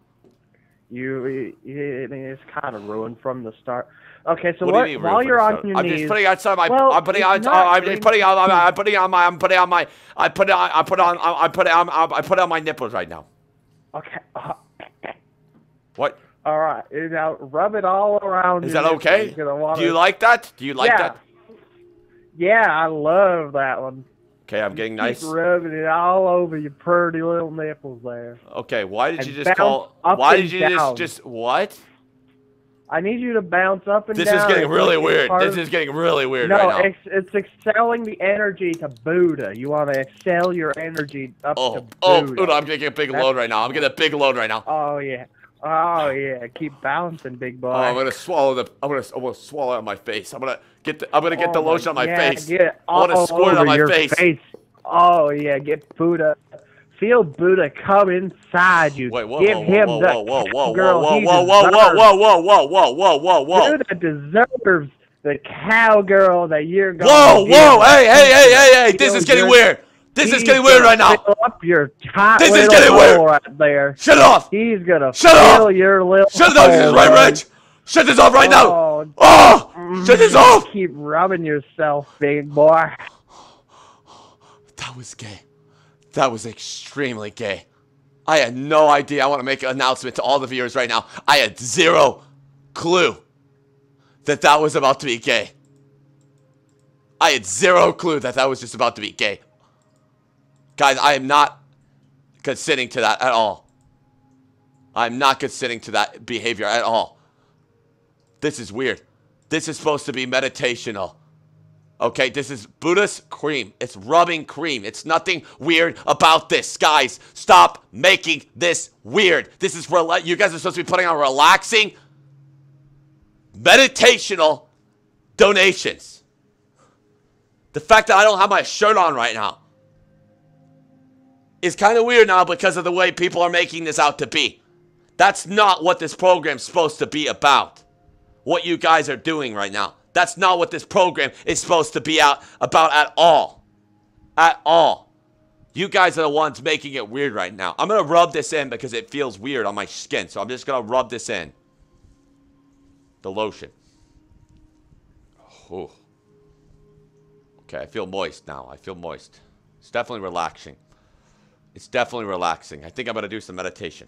You, you, I mean, it's kind of ruined from the start. Okay, so What what, do you mean, while ruined you're from on the start? your I'm knees, just putting outside my. well, I'm putting it's on. not I'm green just putting on. I'm putting on my. I'm putting on my. I put it on. I put on. I put it on. I put it on my nipples right now. Okay. Uh, What? all right. Now rub it all around. Is your that nipples. okay? You're gonna wanna- Do you like that? Do you like yeah. that? Yeah, I love that one. Okay, I'm getting nice. Keep rubbing it all over your pretty little nipples there. Okay, why did And you just bounce call? up Why and did you down. just just what? I need you to bounce up and This down. is getting It's really like weird. part This of- is getting really weird no, right now. it's, it's excelling the energy to Buddha. You want to excel your energy up Oh, to oh, Buddha. Udo, I'm getting a big That's- load right now. I'm getting a big load right now. Oh, yeah. Oh, yeah. Keep bouncing, big boy. Oh, I'm gonna swallow the. I'm gonna. I'm gonna swallow it on my face. I'm gonna get the. I'm gonna get the Oh, lotion on my yeah, face. Get it I want to all squirt it over on my your face. Oh, yeah. Get Buddha. Feel Buddha come inside you. Wait, whoa, Give whoa, him whoa, the whoa, whoa, whoa, cowgirl whoa, he whoa, whoa, whoa, deserves. whoa, whoa, whoa, whoa, whoa, whoa, whoa. Buddha deserves the cowgirl that you're going Whoa, to whoa, give hey, him. hey, hey, hey, hey! This Feel is getting your- weird. This is He's getting weird gonna right now. Fill up your tight This is little getting weird. hole right there. Shut it off. He's gonna Shut fill off. your little Shut it off. This is hole, right, man. Rich. Shut this off right Oh, now. Oh, shut this off. Keep rubbing yourself, big boy. That was gay. That was extremely gay. I had no idea. I want to make an announcement to all the viewers right now. I had zero clue that that was about to be gay. I had zero clue that that was just about to be gay. Guys, I am not consenting to that at all. I'm not consenting to that behavior at all. This is weird. This is supposed to be meditational. Okay, this is Buddha's cream. It's rubbing cream. It's nothing weird about this. Guys, stop making this weird. This is rela- you guys are supposed to be putting on relaxing, meditational donations. The fact that I don't have my shirt on right now is kind of weird now because of the way people are making this out to be. That's not what this program's supposed to be about. What you guys are doing right now. That's not what this program is supposed to be out about at all. At all. You guys are the ones making it weird right now. I'm going to rub this in because it feels weird on my skin. So I'm just going to rub this in. The lotion. Oh. Okay, I feel moist now. I feel moist. It's definitely relaxing. It's definitely relaxing. I think I'm going to do some meditation.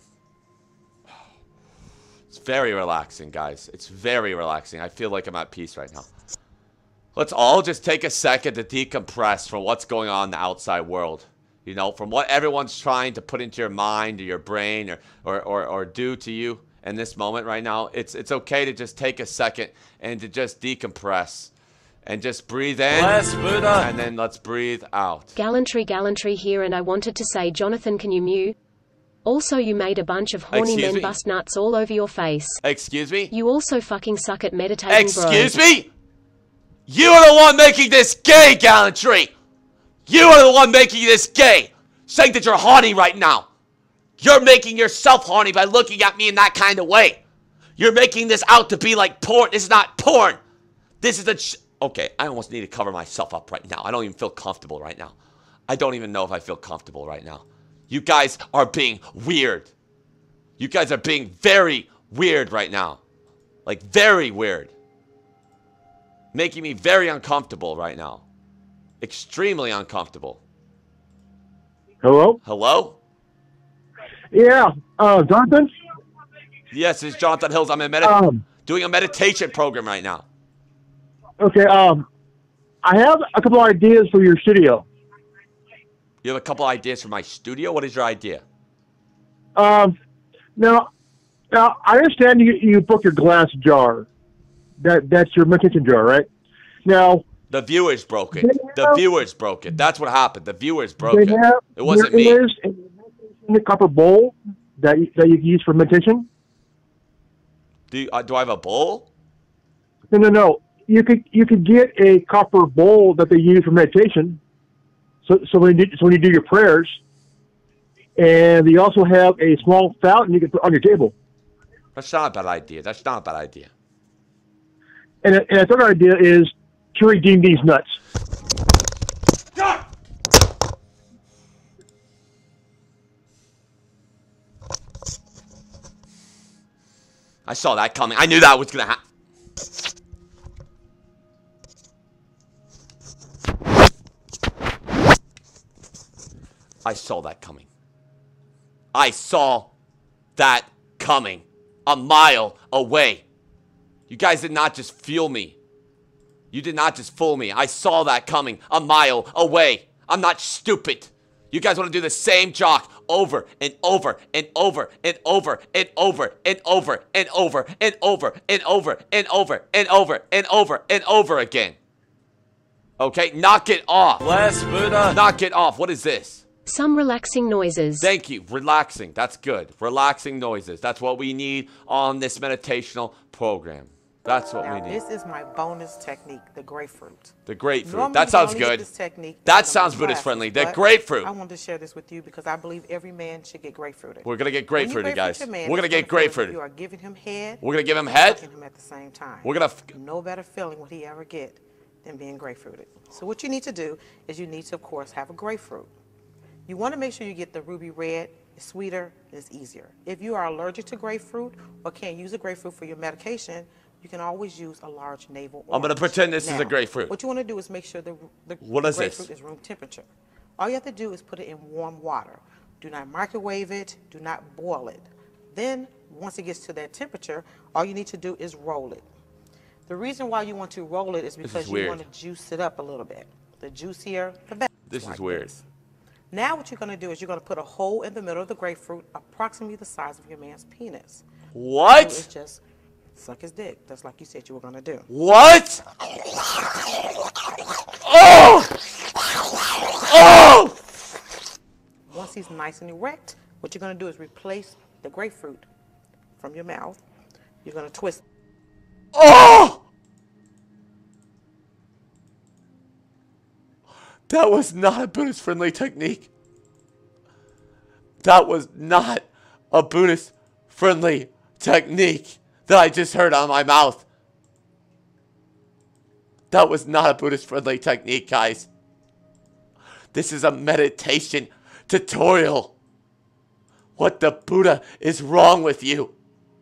It's very relaxing, guys. It's very relaxing. I feel like I'm at peace right now. Let's all just take a second to decompress from what's going on in the outside world. You know, from what everyone's trying to put into your mind or your brain or, or, or, or do to you in this moment right now. It's, it's okay to just take a second and to just decompress. And just breathe in. Bless Buddha. And then let's breathe out. Gallantry, gallantry here, and I wanted to say, Jonathan, can you mute? Also, you made a bunch of horny Excuse men me? bust nuts all over your face. Excuse me? You also fucking suck at meditating, Excuse bro. me? You are the one making this gay, Gallantry. You are the one making this gay. Saying that you're horny right now. You're making yourself horny by looking at me in that kind of way. You're making this out to be like porn. This is not porn. This is a... Ch okay, I almost need to cover myself up right now. I don't even feel comfortable right now. I don't even know if I feel comfortable right now. You guys are being weird. You guys are being very weird right now. Like, very weird. Making me very uncomfortable right now. Extremely uncomfortable. Hello? Hello? Yeah, uh, Jonathon? Yes, it's Jonathon Hills. I'm in medi Um, doing a meditation program right now. Okay, um, I have a couple ideas for your studio. You have a couple ideas for my studio? What is your idea? Um, now, now I understand you you broke your glass jar. That that's your meditation jar, right? Now the viewers broke it. The viewers broke it. That's what happened. The viewers broke they it. Have, It wasn't me. There is a copper bowl that you, that you can use for meditation. Do you, uh, do I have a bowl? No, no, no. You could you could get a copper bowl that they use for meditation. So so when you so when you do your prayers, and you also have a small fountain you can put on your table. That's not a bad idea. That's not a bad idea. And a, and a third idea is to redeem these nuts. I saw that coming. I knew that was gonna happen. I saw that coming. I saw that coming a mile away. You guys did not just feel me. You did not just fool me. I saw that coming a mile away. I'm not stupid. You guys want to do the same jock over and over and over and over and over and over and over and over and over and over and over and over and over again. Okay, knock it off. Bless Buddha. Knock it off. What is this? Some relaxing noises. Thank you. Relaxing. That's good. Relaxing noises. That's what we need on this meditational program. That's what now, we need. This is my bonus technique, the grapefruit. The grapefruit. Normally, that sounds you good. This technique that sounds Buddhist friendly. The grapefruit. I wanted to share this with you because I believe every man should get grapefruited. We're gonna get grapefruited, guys. Man, We're gonna get grapefruited. You are giving him head. We're gonna give him head. And him at the same time. We're gonna. F no better feeling would he ever get than being grapefruited. So what you need to do is you need to, of course, have a grapefruit. You want to make sure you get the ruby red. It's sweeter. It's easier. If you are allergic to grapefruit or can't use a grapefruit for your medication, you can always use a large navel orange. I'm going to pretend this now, is a grapefruit. What you want to do is make sure the, the, what the is grapefruit this? is room temperature. All you have to do is put it in warm water. Do not microwave it. Do not boil it. Then, once it gets to that temperature, all you need to do is roll it. The reason why you want to roll it is because is you want to juice it up a little bit. The juicier, the better. This like is weird. This. Now what you're going to do is you're going to put a hole in the middle of the grapefruit, approximately the size of your man's penis. What? So it's just suck his dick. That's like you said you were going to do. What? Oh! Oh! Once he's nice and erect, what you're going to do is replace the grapefruit from your mouth. You're going to twist. Oh! That was not a Buddhist-friendly technique. That was not a Buddhist-friendly technique that I just heard on my mouth. That was not a Buddhist-friendly technique, guys. This is a meditation tutorial. What the Buddha is wrong with you?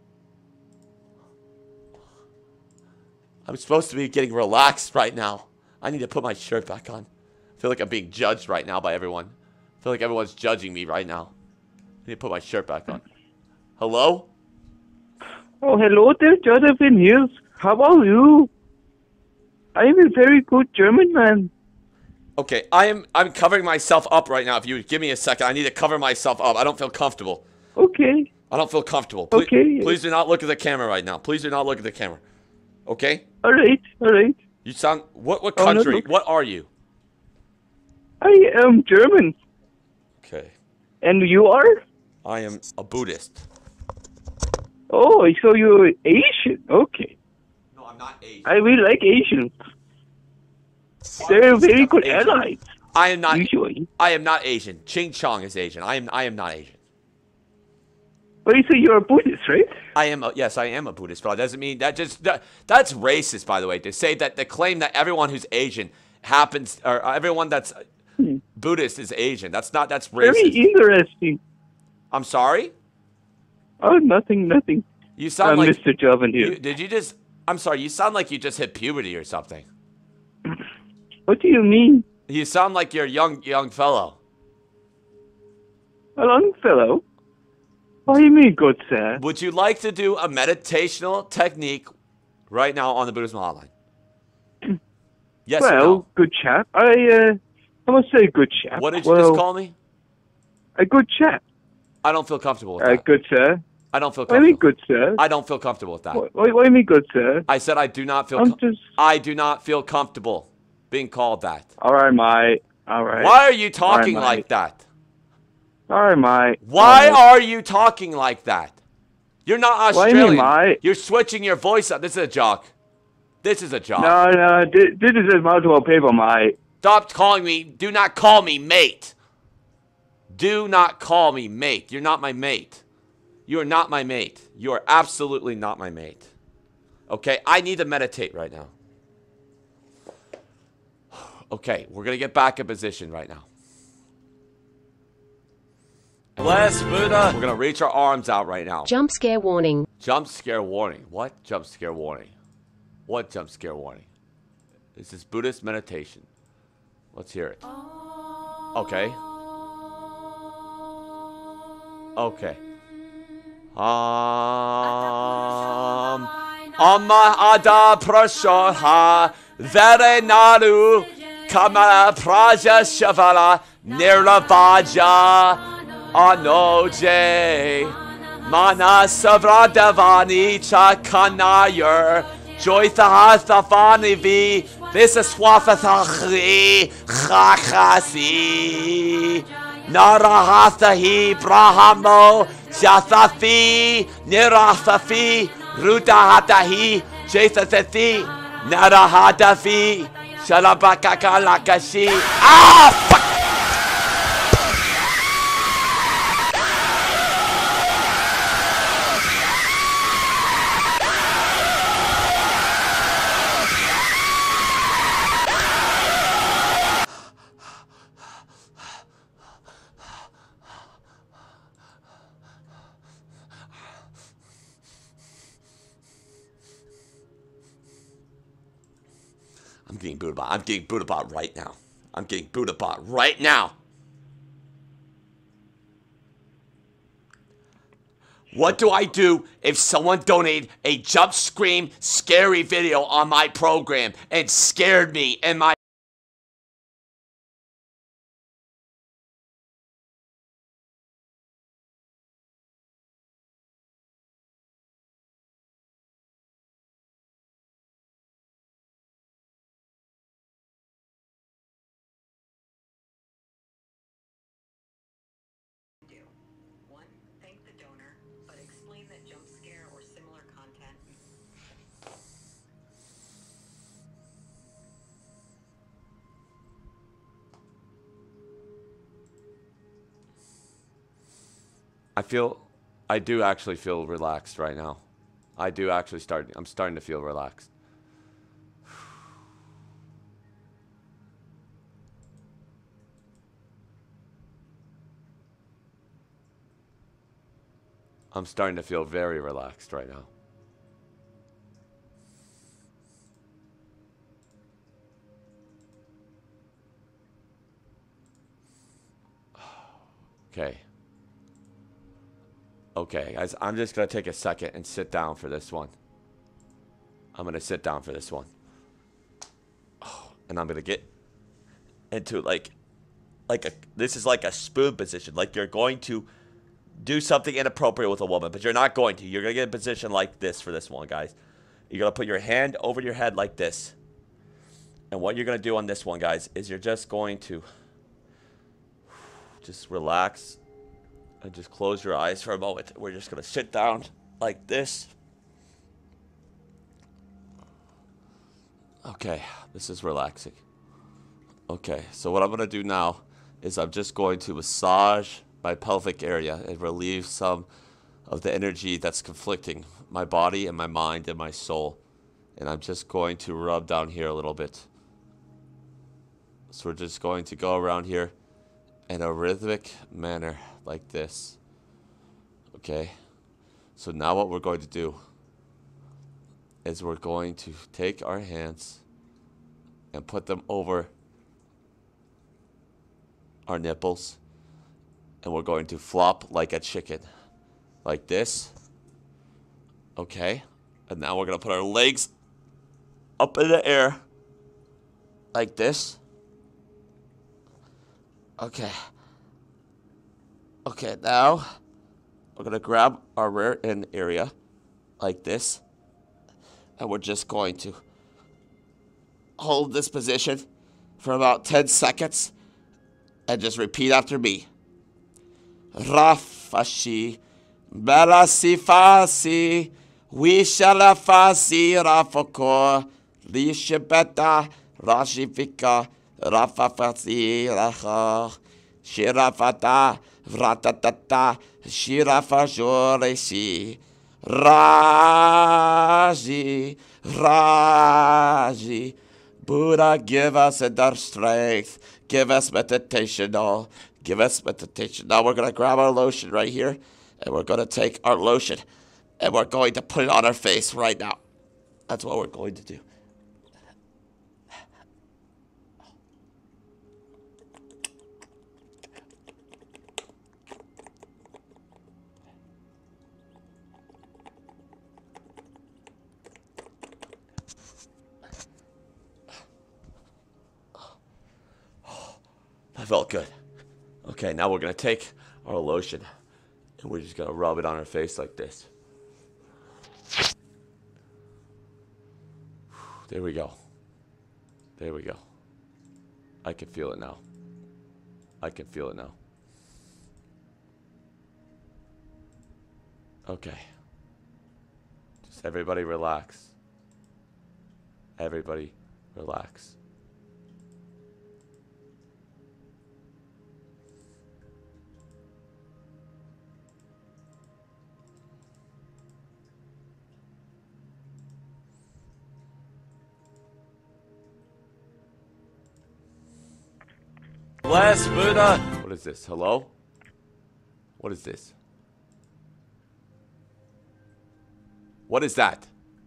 I'm supposed to be getting relaxed right now. I need to put my shirt back on. I feel like I'm being judged right now by everyone. I feel like everyone's judging me right now. I need to put my shirt back on. Hello? Oh, hello there, Jonathon Hills. How are you? I'm a very good German man. Okay, I am I'm covering myself up right now. If you would give me a second, I need to cover myself up. I don't feel comfortable. Okay. I don't feel comfortable. Please, okay. Please do not look at the camera right now. Please do not look at the camera. Okay? All right, all right. You sound what what Oh, no, country? look. What are you? I am German. Okay. And you are? I am a Buddhist. Oh, so you're Asian. Okay. No, I'm not Asian. I really like Asians. They're very good Asian. allies. I am not Usually. I am not Asian. Ching Chong is Asian. I am I am not Asian. Well, you say you're a Buddhist, right? I am. A, yes, I am a Buddhist, but that doesn't mean that just that, that's racist, by the way. To say that the claim that everyone who's Asian happens, or everyone that's Hmm. Buddhist is Asian. That's not. That's Very racist. interesting. I'm sorry. Oh, nothing, nothing. You sound uh, like Mister Jovan here. You, did you just? I'm sorry. You sound like you just hit puberty or something. What do you mean? You sound like you're a young young fellow. A young fellow? What do you mean, good sir? Would you like to do a meditational technique right now on the Buddhism hotline? Yes well, or no? good chap. I, uh, I must say good chap. What did you well, just call me? A good chap. I don't feel comfortable with Uh, that. good sir. I don't feel What do you mean, comfortable. good sir? I don't feel comfortable with that. What, what, what do you mean, good sir? I said I do not feel. I'm com- just... I do not feel comfortable being called that. All right, mate. All right. Why are you talking All right, like that? All right, mate. Why All right. are you talking like that? You're not What do you Australian. mean, mate? You're switching your voice up. This is a joke. This is a joke. No, no, this, this is multiple people, mate. Stop calling me. Do not call me mate. Do not call me mate. You're not my mate. You are not my mate. You are absolutely not my mate. Okay, I need to meditate right now. Okay, we're going to get back in position right now. Bless Buddha. We're going to reach our arms out right now. Jump scare warning. Jump scare warning. What jump scare warning? What jump scare warning? This is Buddhist meditation. Let's hear it. Okay. Okay. Um. Amma ada prashoha verenaru kama praja shavala niravaja anoje mana savradavani chakanayur joithahathafani vi visaswafathachri chachasi narahathahi brahamo Jathafi, Nirathafi, Rudahatahi, Jathathi, Narahadafi, Shalabakakalakashi. Ah, fuck! I'm getting Buddha bot. I'm getting Buddha bot right now. I'm getting Buddha bot right now. What do I do if someone donated a jump scream scary video on my program and scared me and my I feel, I do actually feel relaxed right now. I do actually start, I'm starting to feel relaxed. I'm starting to feel very relaxed right now. Okay. Okay, guys, I'm just going to take a second and sit down for this one. I'm going to sit down for this one. Oh, and I'm going to get into like, like a, this is like a spoon position. Like you're going to do something inappropriate with a woman, but you're not going to. You're going to get in a position like this for this one, guys. You're going to put your hand over your head like this. And what you're going to do on this one, guys, is you're just going to just relax. And just close your eyes for a moment. We're just going to sit down like this. Okay, this is relaxing. Okay, so what I'm going to do now is I'm just going to massage my pelvic area and relieve some of the energy that's conflicting my body and my mind and my soul. And I'm just going to rub down here a little bit. So we're just going to go around here in a rhythmic manner like this. Okay. So now what we're going to do is we're going to take our hands and put them over our nipples. And we're going to flop like a chicken. Like this. Okay. And now we're going to put our legs up in the air. Like this. Okay. Okay, now we're going to grab our rear end area. Like this. And we're just going to hold this position for about ten seconds. And just repeat after me. Rafashi. Belasifasi, Wishalafasi, Rafako, Lishibeta, Rashifika, Rafafasi, Raha, Shirafata, Ratatata, Shirafajoresi, Raji, Raji. Buddha, give us inner strength. Give us meditation, oh. Give us meditation. Now we're going to grab our lotion right here. And we're going to take our lotion. And we're going to put it on our face right now. That's what we're going to do. That felt good. Okay, now we're going to take our lotion. And we're just going to rub it on our face like this. There we go. There we go. I can feel it now. I can feel it now. Okay. Just everybody relax. Everybody relax. Bless Buddha. What is this? Hello? What is this? What is that?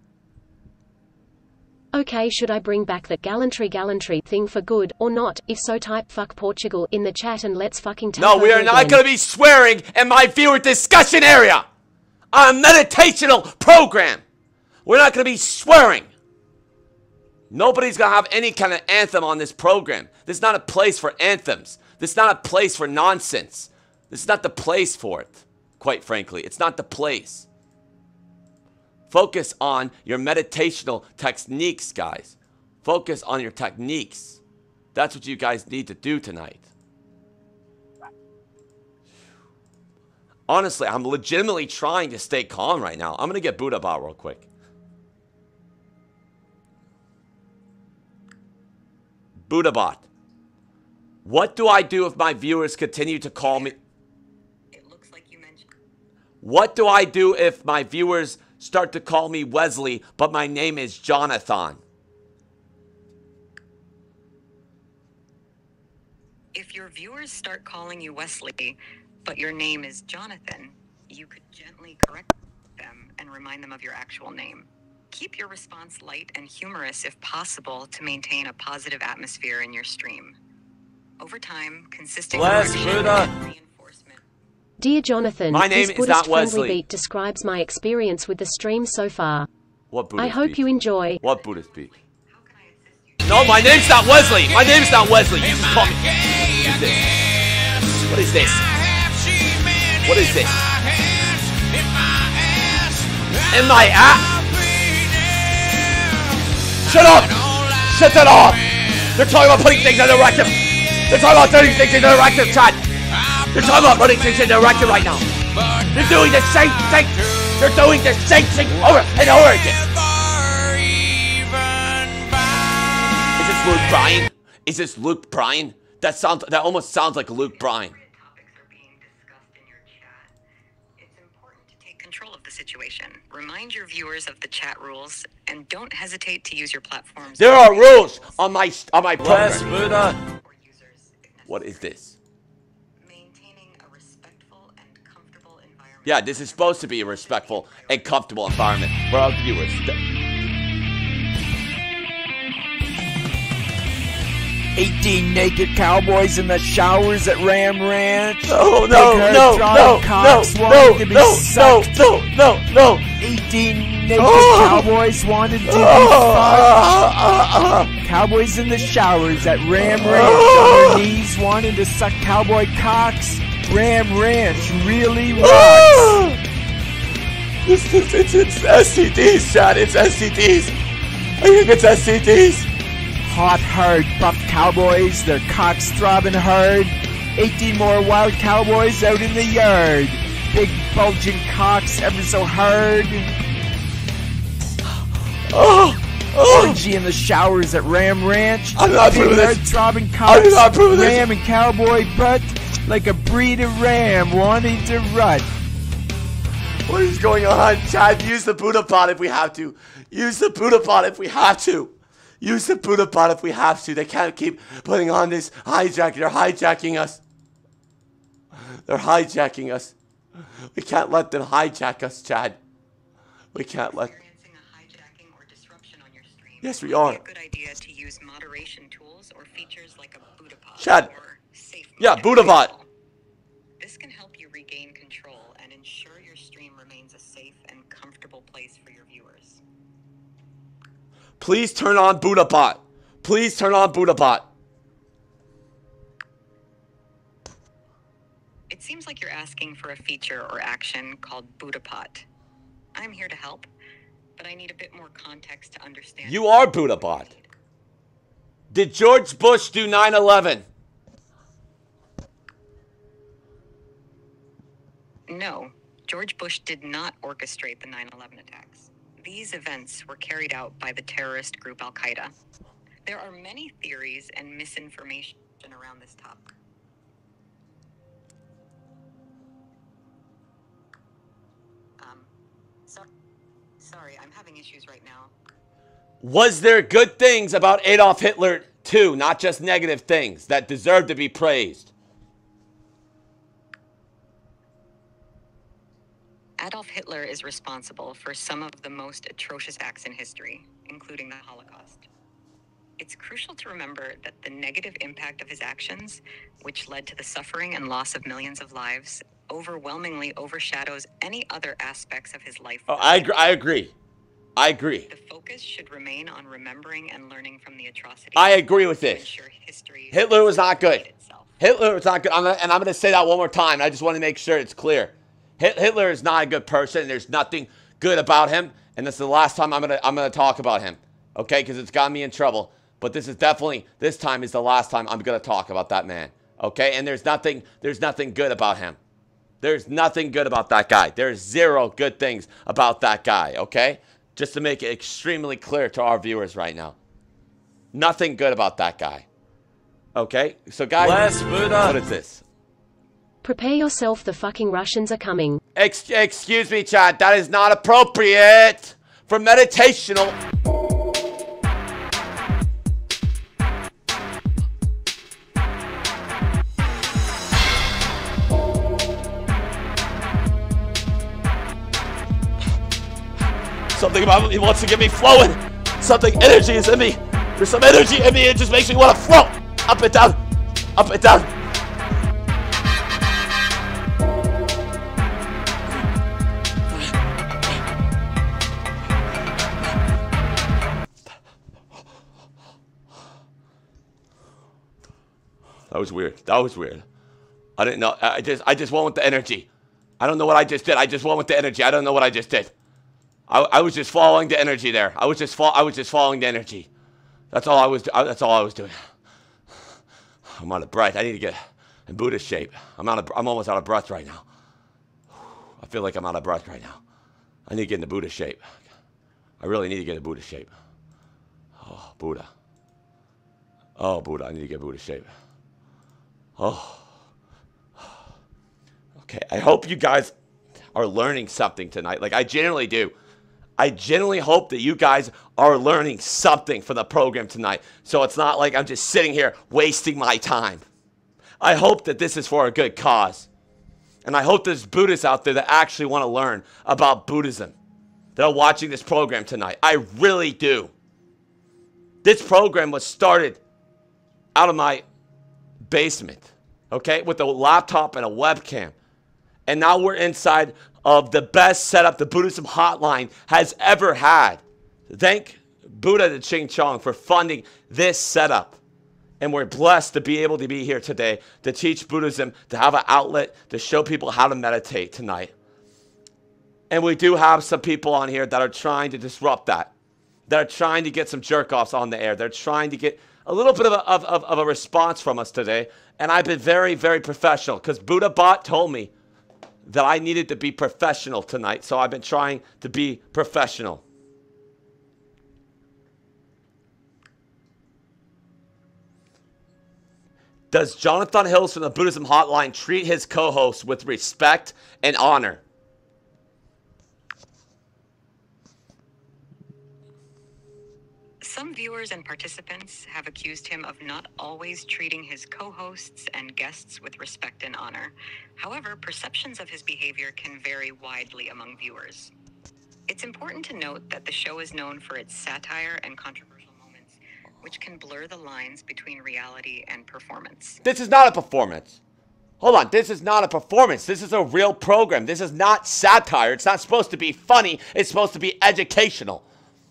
Okay, should I bring back the gallantry gallantry thing for good, or not? If so, type fuck Portugal in the chat and let's fucking take No, we are over not again. going to be swearing in my viewer discussion area on a meditational program. We're not going to be swearing. Nobody's going to have any kind of anthem on this program. This is not a place for anthems. This is not a place for nonsense. This is not the place for it, quite frankly. It's not the place. Focus on your meditational techniques, guys. Focus on your techniques. That's what you guys need to do tonight. Honestly, I'm legitimately trying to stay calm right now. I'm going to get Buddha out real quick. Buddhabot, what do I do if my viewers continue to call me? It looks like you mentioned. What do I do if my viewers start to call me Wesley, but my name is Jonathon? If your viewers start calling you Wesley, but your name is Jonathan, you could gently correct them and remind them of your actual name. Keep your response light and humorous if possible to maintain a positive atmosphere in your stream. Over time, consistent Bless correction Buddha. and reinforcement. Dear Jonathan, My name this is Buddhist not friendly Wesley. beat describes my experience with the stream so far. What Buddhist I hope beat? you enjoy. What Buddhist beat? No, my name's not Wesley. My name's not Wesley. You just call me. What is this? What is this? In my ass? Shut up! Shut that off! They're talking about putting things in the rectum. They're talking about putting things in the rectum, Chad. They're talking about putting things in the rectum right now. They're doing the same thing. They're doing the same thing over and over again. Is this Luke Bryan? Is this Luke Bryan? That sounds. That almost sounds like Luke Bryan. Topics are being discussed in your chat. It's important to take situation. Remind your viewers of the chat rules and don't hesitate to use your platforms. There are rules on my on my program. Buddha. What is this? Yeah, this is supposed to be a respectful and comfortable environment for our viewers. eighteen naked cowboys in the showers at Ram Ranch. No, no, no, no, no, no, to be no, sucked. no, no, no. eighteen naked Oh. cowboys wanted to be Oh. fucked. Cowboys in the showers at Ram Ranch on their knees wanting to suck cowboy cocks. Ram Ranch really rocks. It's, it's, it's, it's S T Ds, Chad. It's S T Ds. I think it's S T Ds. Hot, hard, buff cowboys, their cocks throbbing hard. eighteen more wild cowboys out in the yard. Big bulging cocks ever so hard. Oh, oh. Orgy in the showers at Ram Ranch. I'm not Big approving hard this. throbbing I cocks. do not approve of this. Ram and cowboy butt like a breed of ram wanting to rut. What is going on, Chad? Use the Buddha pot if we have to. Use the Buddha pot if we have to. Use the Buddha pot if we have to. They can't keep putting on this hijacking. They're hijacking us. They're hijacking us. We can't let them hijack us, Chad. We can't let. Yes, we are. Good idea to use moderation tools or features like a Buddha pot. Chad. Yeah, Buddha pot. This can help you regain control and ensure your stream remains a safe and comfortable place for your viewers. Please turn on Buddha pot. Please turn on Buddha pot. It seems like you're asking for a feature or action called Buddha pot. I'm here to help, but I need a bit more context to understand. You are Buddha pot. Did George Bush do nine eleven? No, George Bush did not orchestrate the nine eleven attacks. These events were carried out by the terrorist group Al Qaeda. There are many theories and misinformation around this topic. Um, so, sorry, I'm having issues right now. Was there good things about Adolf Hitler too, not just negative things that deserve to be praised? Adolf Hitler is responsible for some of the most atrocious acts in history, including the Holocaust. It's crucial to remember that the negative impact of his actions, which led to the suffering and loss of millions of lives, overwhelmingly overshadows any other aspects of his life. Oh, I, agree. I agree. I agree. The focus should remain on remembering and learning from the atrocities. I agree with this. Hitler was not good. Hitler was not good. I'm gonna, and I'm going to say that one more time. I just want to make sure it's clear. Hitler is not a good person. There's nothing good about him, and this is the last time I'm gonna I'm gonna talk about him, okay? Because it's got me in trouble. But this is definitely this time is the last time I'm gonna talk about that man, okay? And there's nothing there's nothing good about him. There's nothing good about that guy. There's zero good things about that guy, okay? Just to make it extremely clear to our viewers right now, nothing good about that guy, okay? So guys, Bless Buddha. What is this? Prepare yourself, the fucking Russians are coming. Ex excuse me, Chad. That is not appropriate for meditational. Something about me wants to get me flowing. Something energy is in me. There's some energy in me. It just makes me want to float up and down, up and down. That was weird. That was weird. I didn't know. I just, I just went with the energy. I don't know what I just did. I just went with the energy. I don't know what I just did. I, I was just following the energy there. I was just, fo I was just following the energy. That's all I was. I, that's all I was doing. I'm out of breath. I need to get in Buddha shape. I'm out of. I'm almost out of breath right now. I feel like I'm out of breath right now. I need to get into Buddha shape. I really need to get into Buddha shape. Oh, Buddha. Oh, Buddha. I need to get Buddha shape. Oh. Okay, I hope you guys, are learning something tonight. Like, I genuinely do. I genuinely hope that you guys are learning something from the program tonight. So it's not like I'm just sitting here wasting my time. I hope that this is for a good cause. And I hope there's Buddhists out there that actually want to learn about Buddhism that are watching this program tonight. I really do. This program was started out of my basement, okay, with a laptop and a webcam. And now we're inside of the best setup the Buddhism Hotline has ever had. Thank Buddha to Ching Chong for funding this setup. And we're blessed to be able to be here today to teach Buddhism, to have an outlet, to show people how to meditate tonight. And we do have some people on here that are trying to disrupt that. That are trying to get some jerk-offs on the air. They're trying to get a little bit of a, of, of, of a response from us today. And I've been very, very professional because Buddha Bot told me that I needed to be professional tonight. So I've been trying to be professional. Does Jonathon Hills from the Buddhism Hotline treat his co-hosts with respect and honor? Some viewers and participants have accused him of not always treating his co-hosts and guests with respect and honor. However, perceptions of his behavior can vary widely among viewers. It's important to note that the show is known for its satire and controversial moments, which can blur the lines between reality and performance. This is not a performance. Hold on, this is not a performance. This is a real program. This is not satire. It's not supposed to be funny. It's supposed to be educational.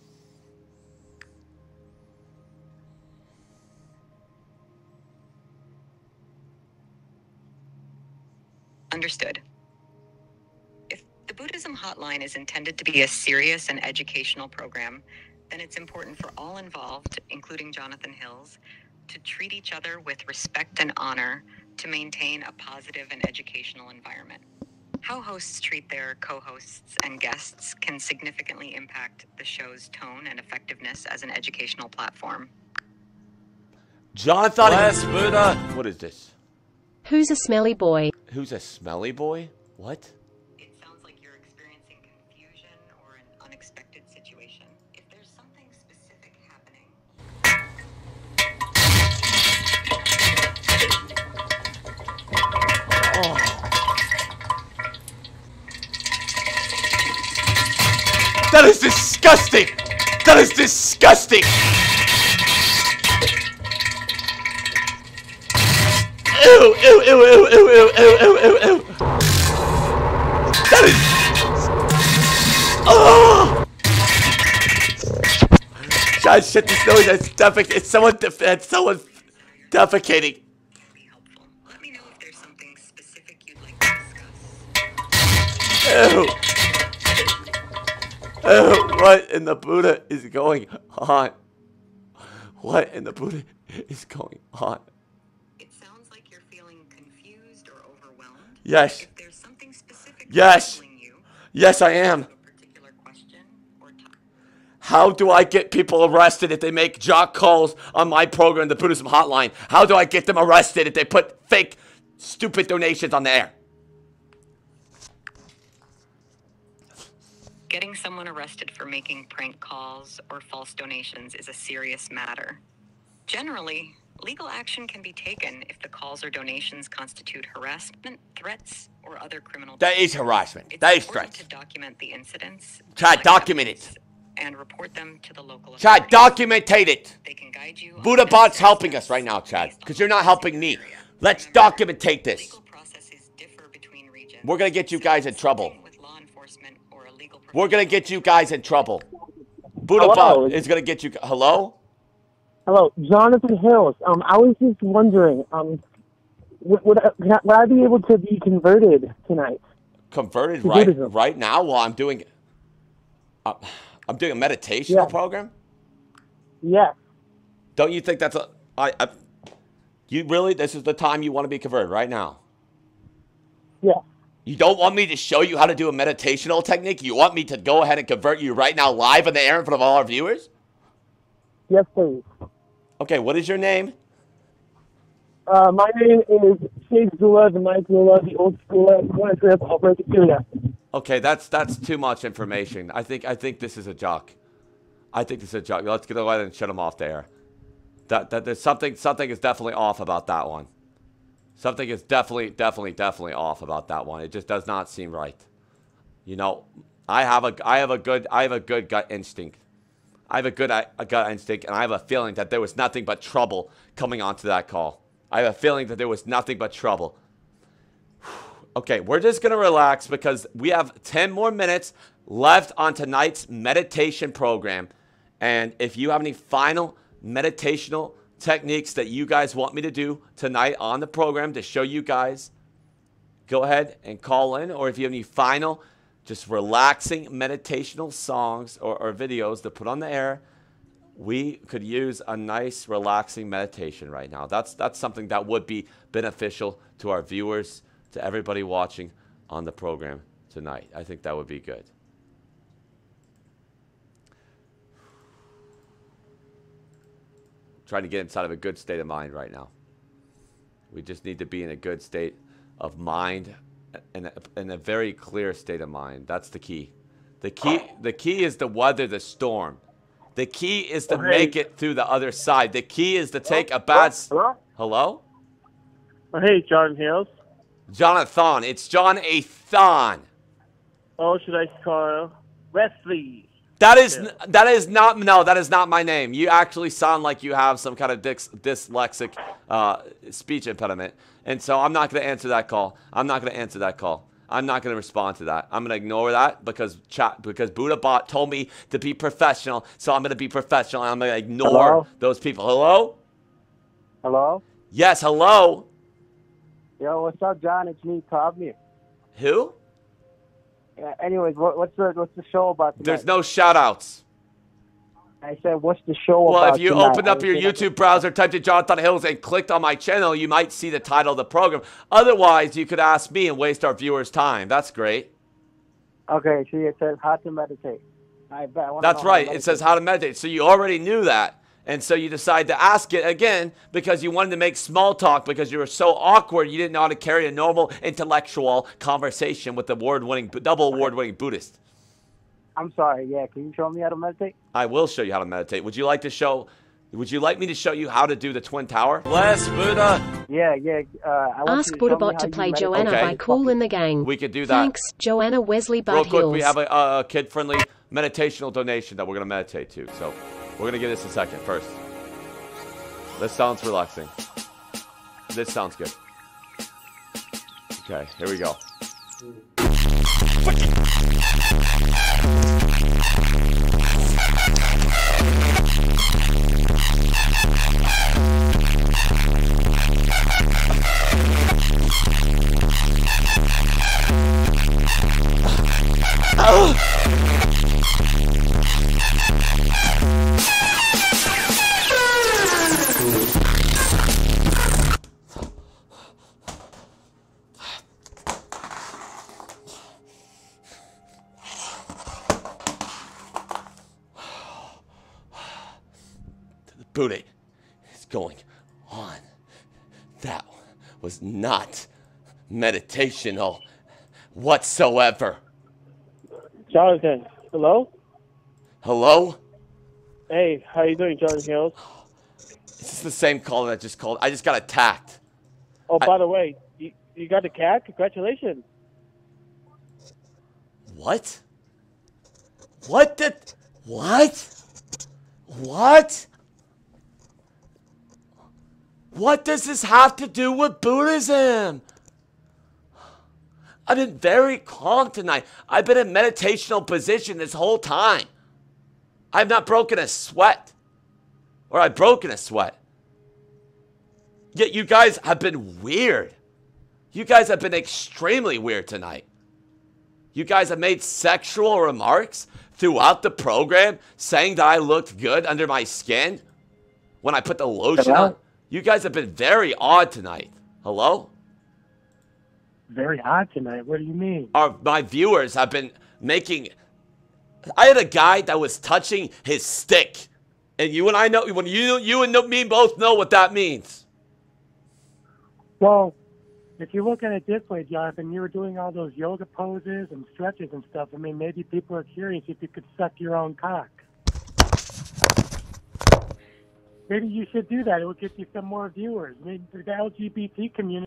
Understood. If the Buddhism Hotline is intended to be a serious and educational program, then it's important for all involved, including Jonathon Hills, to treat each other with respect and honor to maintain a positive and educational environment. How hosts treat their co-hosts and guests can significantly impact the show's tone and effectiveness as an educational platform. Jonathon Bless Buddha. What is this? Who's a smelly boy? Who's a smelly boy? What? It sounds like you're experiencing confusion or an unexpected situation. If there's something specific happening... Oh. That is disgusting! That is disgusting! Ew, ew, ew, ew, ew, ew, ew, ew, ew, ew. That is... Oh! God, shit, this noise, that's defecating. It's someone, def it's someone defecating. Let me know if there's something specific you'd like to discuss. Ew. Ew, what in the Buddha is going on? What in the Buddha is going on? Yes. If there's something specific yes. You, yes, I am. How do I get people arrested if they make jock calls on my program, the Buddhism Hotline? How do I get them arrested if they put fake, stupid donations on the air? Getting someone arrested for making prank calls or false donations is a serious matter. Generally, legal action can be taken if the calls or donations constitute harassment, threats, or other criminal. That is harassment. It's that is important threats. to document the incidents. Chad, document it. And report them to the local. Chad, documentate it. They can guide you. Buddha Bot's helping us right now, Chad, because you're not helping me. Let's documentate this. Legal processes differ between regions. We're gonna get you guys in trouble. We're gonna get you guys in trouble. Buddha Hello. Bot is gonna get you. Hello. Hello, Jonathon Hills. Um, I was just wondering, um, would, would, I, would I be able to be converted tonight? Converted to right Buddhism? right now while I'm doing, uh, I'm doing a meditational Yeah. program. Yes. Don't you think that's a? I, I, you really? This is the time you want to be converted right now. Yeah. You don't want me to show you how to do a meditational technique? You want me to go ahead and convert you right now live on the air in front of all our viewers? Yes, please. Okay, what is your name? Uh, my name is Sheikh Zula, the Mike Zula, the old school Grandpa Operator. Okay, that's that's too much information. I think I think this is a joke. I think this is a joke. Let's go ahead and shut him off there. That that there's something something is definitely off about that one. Something is definitely definitely definitely off about that one. It just does not seem right. You know, I have a I have a good I have a good gut instinct. I have a good a gut instinct, and I have a feeling that there was nothing but trouble coming onto that call. I have a feeling that there was nothing but trouble. Okay, we're just going to relax because we have ten more minutes left on tonight's meditation program. And if you have any final meditational techniques that you guys want me to do tonight on the program to show you guys, go ahead and call in. Or if you have any final, just relaxing meditational songs or, or videos to put on the air, we could use a nice relaxing meditation right now. That's, that's something that would be beneficial to our viewers, to everybody watching on the program tonight. I think that would be good. Trying to get inside of a good state of mind right now. We just need to be in a good state of mind and a, in a very clear state of mind. That's the key. The key the key is to weather the storm. The key is to Oh, hey. make it through the other side. The key is to take a bad... Hello? Hello? Oh, hey, John Hills. Jonathon. It's Jonathon. Oh, should I call Wesley? That is n that is not no that is not my name. You actually sound like you have some kind of dys dyslexic uh, speech impediment, and so I'm not going to answer that call. I'm not going to answer that call. I'm not going to respond to that. I'm going to ignore that because chat because Buddha Bot told me to be professional, so I'm going to be professional and I'm going to ignore Hello? those people. Hello? Hello? Yes, hello. Yo, what's up, John? It's me, Tavni. Who? Yeah, anyways, what, what's the what's the show about tonight? There's no shout outs. I said, what's the show Well, about if you tonight? opened up your YouTube browser, typed in Jonathon Hills, and clicked on my channel, you might see the title of the program. Otherwise, you could ask me and waste our viewers' time. That's great. Okay, see, it says how to meditate. I bet. I wanna That's know how to right. It meditate. says how to meditate. So you already knew that. And so you decide to ask it again because you wanted to make small talk because you were so awkward you didn't know how to carry a normal intellectual conversation with the award-winning, double award-winning Buddhist. I'm sorry. Yeah, can you show me how to meditate? I will show you how to meditate. Would you like to show? Would you like me to show you how to do the Twin Tower? Bless Buddha. Yeah, yeah. Uh, I want Ask you to show me Buddhabot how to you play meditate. Joanna Okay. by Cool in the Gang. We could do that. Thanks, Joanna Wesley Bud Real quick, Hills. we have a, a kid-friendly meditational donation that we're going to meditate to. So we're going to give this a second first. This sounds relaxing. This sounds good. Okay, here we go. Buddha is going on. That was not meditational whatsoever. Jonathan, hello? Hello? Hey, how you doing, Jonathan Hills? Is this the same call that I just called? I just got attacked. Oh, I- by the way, you, you got the cat? Congratulations. What? What the? What? What? What does this have to do with Buddhism? I've been very calm tonight. I've been in meditational position this whole time. I've not broken a sweat. Or I've broken a sweat. Yet you guys have been weird. You guys have been extremely weird tonight. You guys have made sexual remarks throughout the program saying that I looked good under my skin when I put the lotion Hello? on. You guys have been very odd tonight. Hello? Very odd tonight. What do you mean? Our, my viewers have been making... I had a guy that was touching his stick. And you and I know... When you, you and me both know what that means. Well, if you look at it this way, Jonathan, you were doing all those yoga poses and stretches and stuff. I mean, maybe people are curious if you could suck your own cock. Maybe you should do that. It will get you some more viewers. Maybe the L G B T community.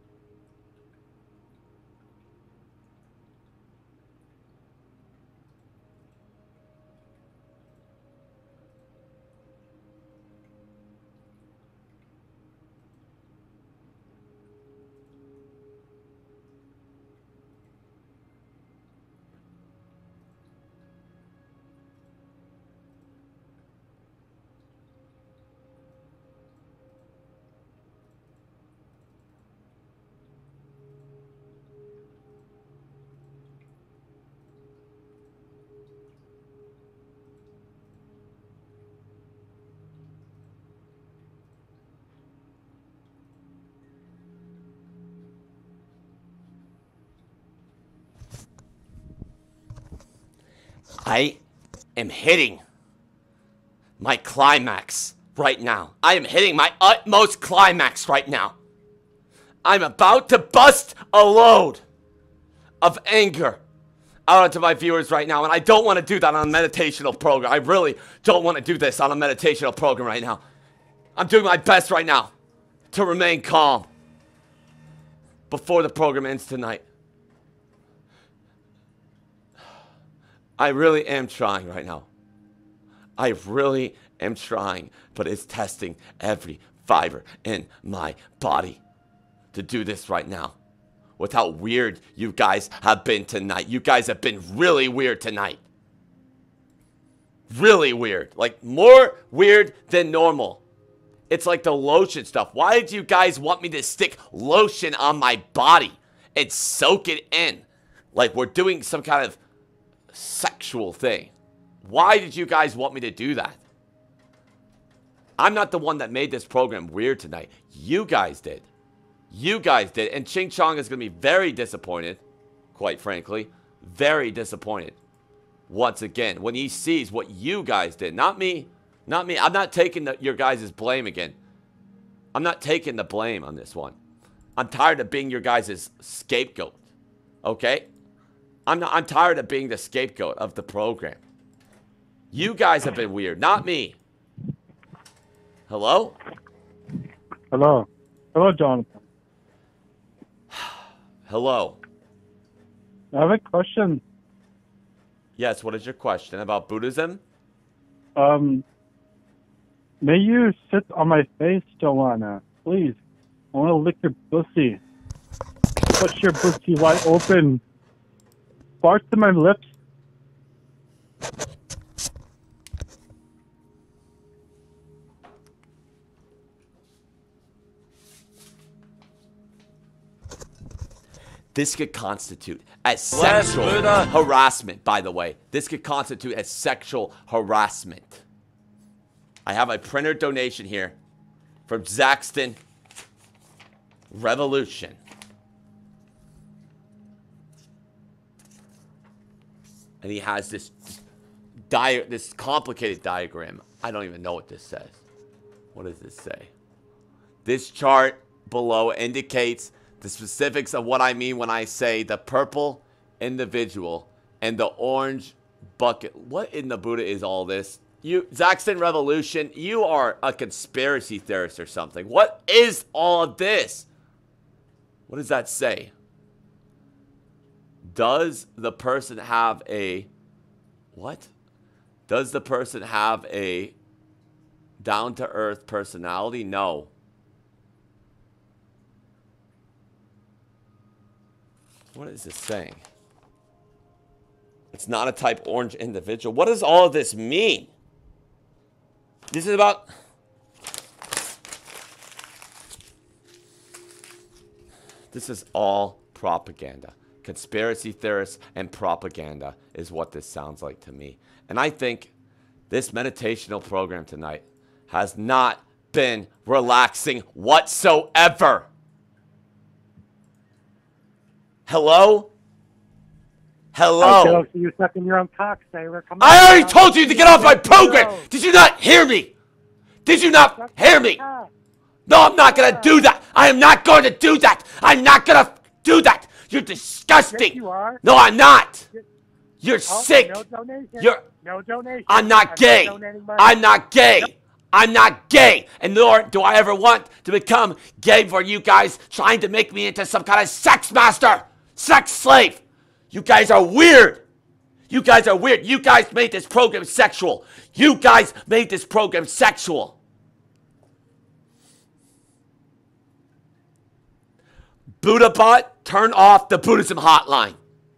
I am hitting my climax right now. I am hitting my utmost climax right now. I'm about to bust a load of anger out onto my viewers right now, and I don't want to do that on a meditational program. I really don't want to do this on a meditational program right now. I'm doing my best right now to remain calm before the program ends tonight. I really am trying right now. I really am trying, but it's testing every fiber in my body to do this right now. With how weird you guys have been tonight. You guys have been really weird tonight. Really weird. Like, more weird than normal. It's like the lotion stuff. Why did you guys want me to stick lotion on my body and soak it in? Like we're doing some kind of sexual thing. Why did you guys want me to do that? I'm not the one that made this program weird tonight. You guys did. You guys did. And Ching Chong is going to be very disappointed, quite frankly. Very disappointed. Once again, when he sees what you guys did. Not me. Not me. I'm not taking the, your guys' blame again. I'm not taking the blame on this one. I'm tired of being your guys' scapegoat. Okay? I'm not. I'm tired of being the scapegoat of the program. You guys have been weird, not me. Hello? Hello. Hello, Jonathan. Hello. I have a question. Yes, what is your question about Buddhism? Um, may you sit on my face, Joanna? Please. I want to lick your pussy. Push your pussy wide open. Fart to my lips. This could constitute as sexual harassment, by the way. This could constitute as sexual harassment. I have a printer donation here from Zaxton Revolution. And he has this di this complicated diagram. I don't even know what this says. What does this say? This chart below indicates the specifics of what I mean when I say the purple individual and the orange bucket. What in the Buddha is all this? You, Zaxton Revolution, you are a conspiracy theorist or something. What is all of this? What does that say? Does the person have a, what? Does the person have a down-to-earth personality? No. What is this saying? It's not a type orange individual. What does all of this mean? This is about... This is all propaganda. Conspiracy theorists and propaganda is what this sounds like to me. And I think this meditational program tonight has not been relaxing whatsoever. Hello? Hello? Hey, so you're sucking your own cock, Sailor. Come on. I already told you to get off my program! Did you not hear me? Did you not hear me? No, I'm not gonna do that. I am not going to do that. I'm not gonna do that. You're disgusting. Yes, you are. No, I'm not. You're Oh, sick. no donation. You're. No donation. I'm not I'm gay. donating money. I'm not gay. I'm not gay. And nor do I ever want to become gay for you guys trying to make me into some kind of sex master, sex slave. You guys are weird. You guys are weird. You guys made this program sexual. You guys made this program sexual. BuddhaBot, turn off the Buddhism hotline.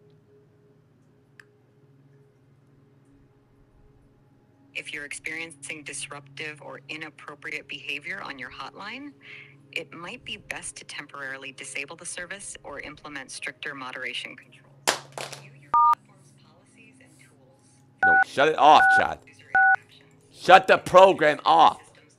If you're experiencing disruptive or inappropriate behavior on your hotline, it might be best to temporarily disable the service or implement stricter moderation controls. View your platform's policies and tools. No, shut it off, Chad. Shut the program off.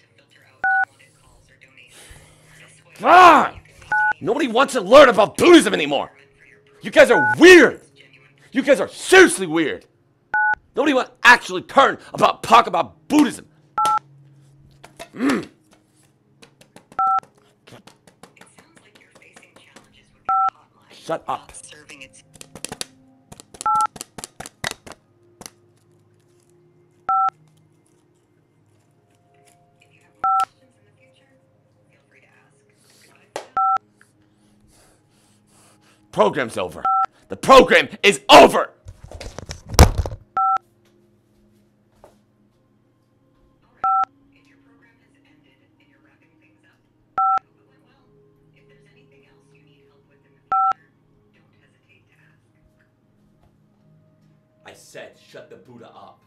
Ah! Nobody wants to learn about Buddhism anymore. You guys are weird. You guys are seriously weird. Nobody wants to actually turn about talk about Buddhism. Mm. Shut up. Program's over. The program is over. I said shut the Buddha up.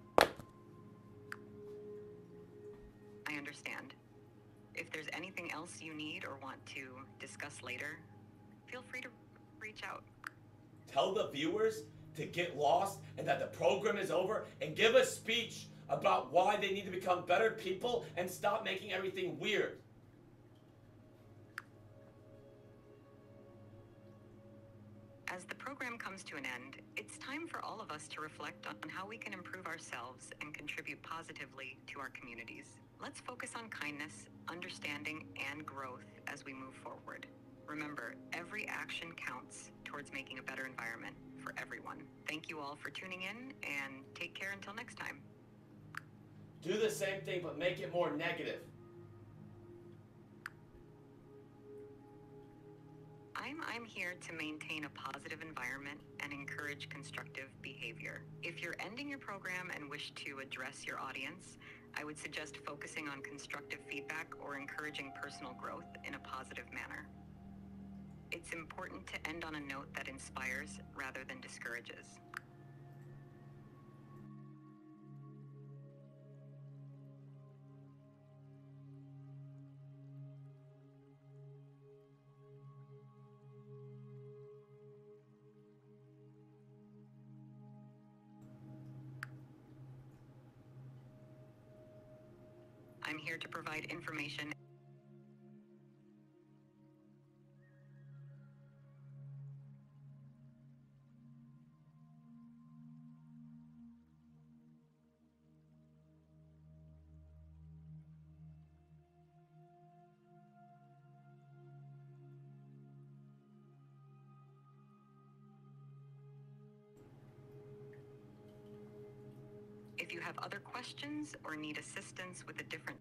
I understand. If there's anything else you need or want to discuss later, feel free to reach out. Tell the viewers to get lost and that the program is over, and give a speech about why they need to become better people and stop making everything weird. As the program comes to an end, it's time for all of us to reflect on how we can improve ourselves and contribute positively to our communities. Let's focus on kindness, understanding, and growth as we move forward. Remember, every action counts towards making a better environment for everyone. Thank you all for tuning in, and take care until next time. Do the same thing, but make it more negative. I'm, I'm here to maintain a positive environment and encourage constructive behavior. If you're ending your program and wish to address your audience, I would suggest focusing on constructive feedback or encouraging personal growth in a positive manner. It's important to end on a note that inspires rather than discourages. I'm here to provide information. If you have other questions or need assistance with a different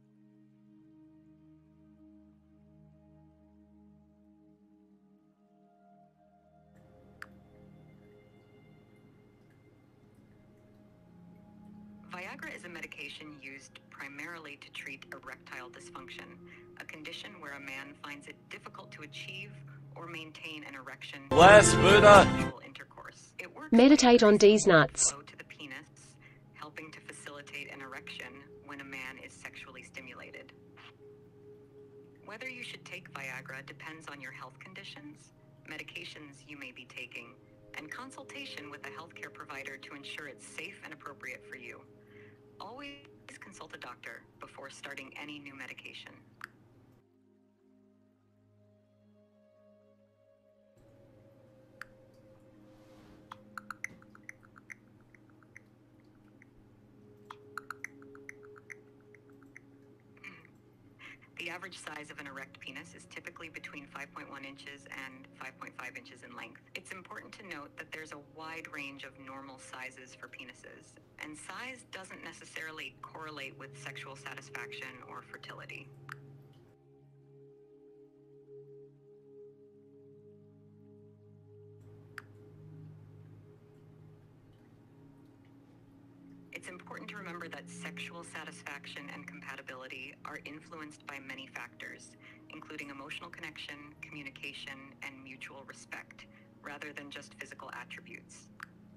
Viagra is a medication used primarily to treat erectile dysfunction, a condition where a man finds it difficult to achieve or maintain an erection. Bless Buddha. Intercourse. It works Meditate on D's nuts. to the penis, helping to facilitate an erection when a man is sexually stimulated. Whether you should take Viagra depends on your health conditions, medications you may be taking, and consultation with a healthcare provider to ensure it's safe and appropriate for you. Always consult a doctor before starting any new medication. The The average size of an erect penis is typically between five point one inches and five point five inches in length. It's important to note that there's a wide range of normal sizes for penises, and size doesn't necessarily correlate with sexual satisfaction or fertility. It's important to remember that sexual satisfaction and compatibility are influenced by many factors, including emotional connection, communication, and mutual respect, rather than just physical attributes.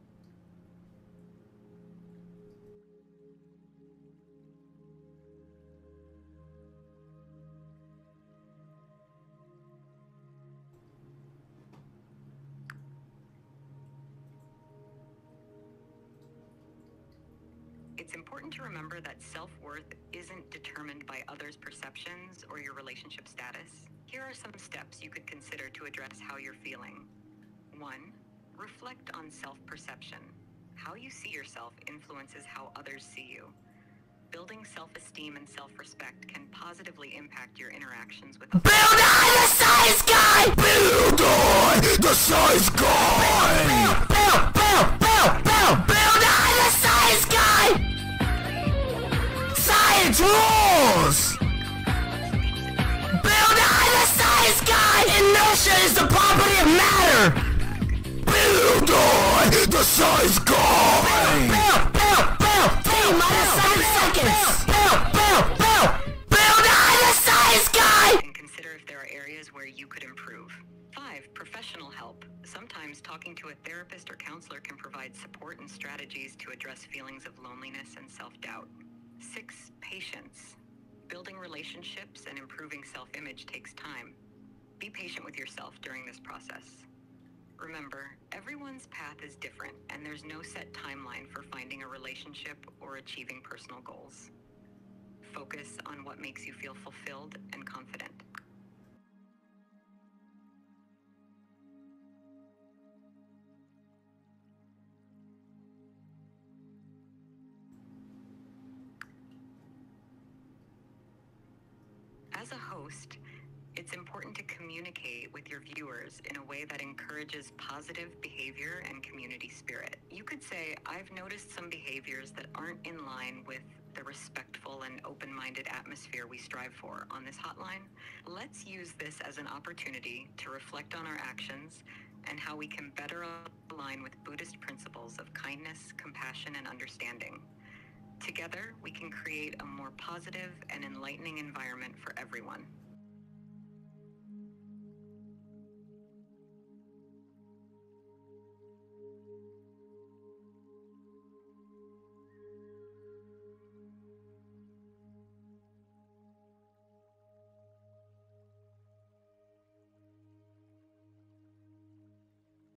It's important to remember that self-worth isn't determined by others' perceptions or your relationship status. Here are some steps you could consider to address how you're feeling. One, reflect on self-perception. How you see yourself influences how others see you. Building self-esteem and self-respect can positively impact your interactions with others. Build on the size guy! Build on the size guy! Build, build, build, build, build, build on the size guy! Science rules! Build on the size guy! Inertia is the property of matter! Build on the size guy! Build, build, build, T minus seven seconds! Build, build, build! Build on the size guy! And consider if there are areas where you could improve. Five, professional help. Sometimes talking to a therapist or counselor can provide support and strategies to address feelings of loneliness and self-doubt. Six, patience. Building relationships and improving self-image takes time. Be patient with yourself during this process. Remember, everyone's path is different, and there's no set timeline for finding a relationship or achieving personal goals. Focus on what makes you feel fulfilled and confident. As a host, it's important to communicate with your viewers in a way that encourages positive behavior and community spirit. You could say, I've noticed some behaviors that aren't in line with the respectful and open-minded atmosphere we strive for on this hotline. Let's use this as an opportunity to reflect on our actions and how we can better align with Buddhist principles of kindness, compassion, and understanding. Together, we can create a more positive and enlightening environment for everyone.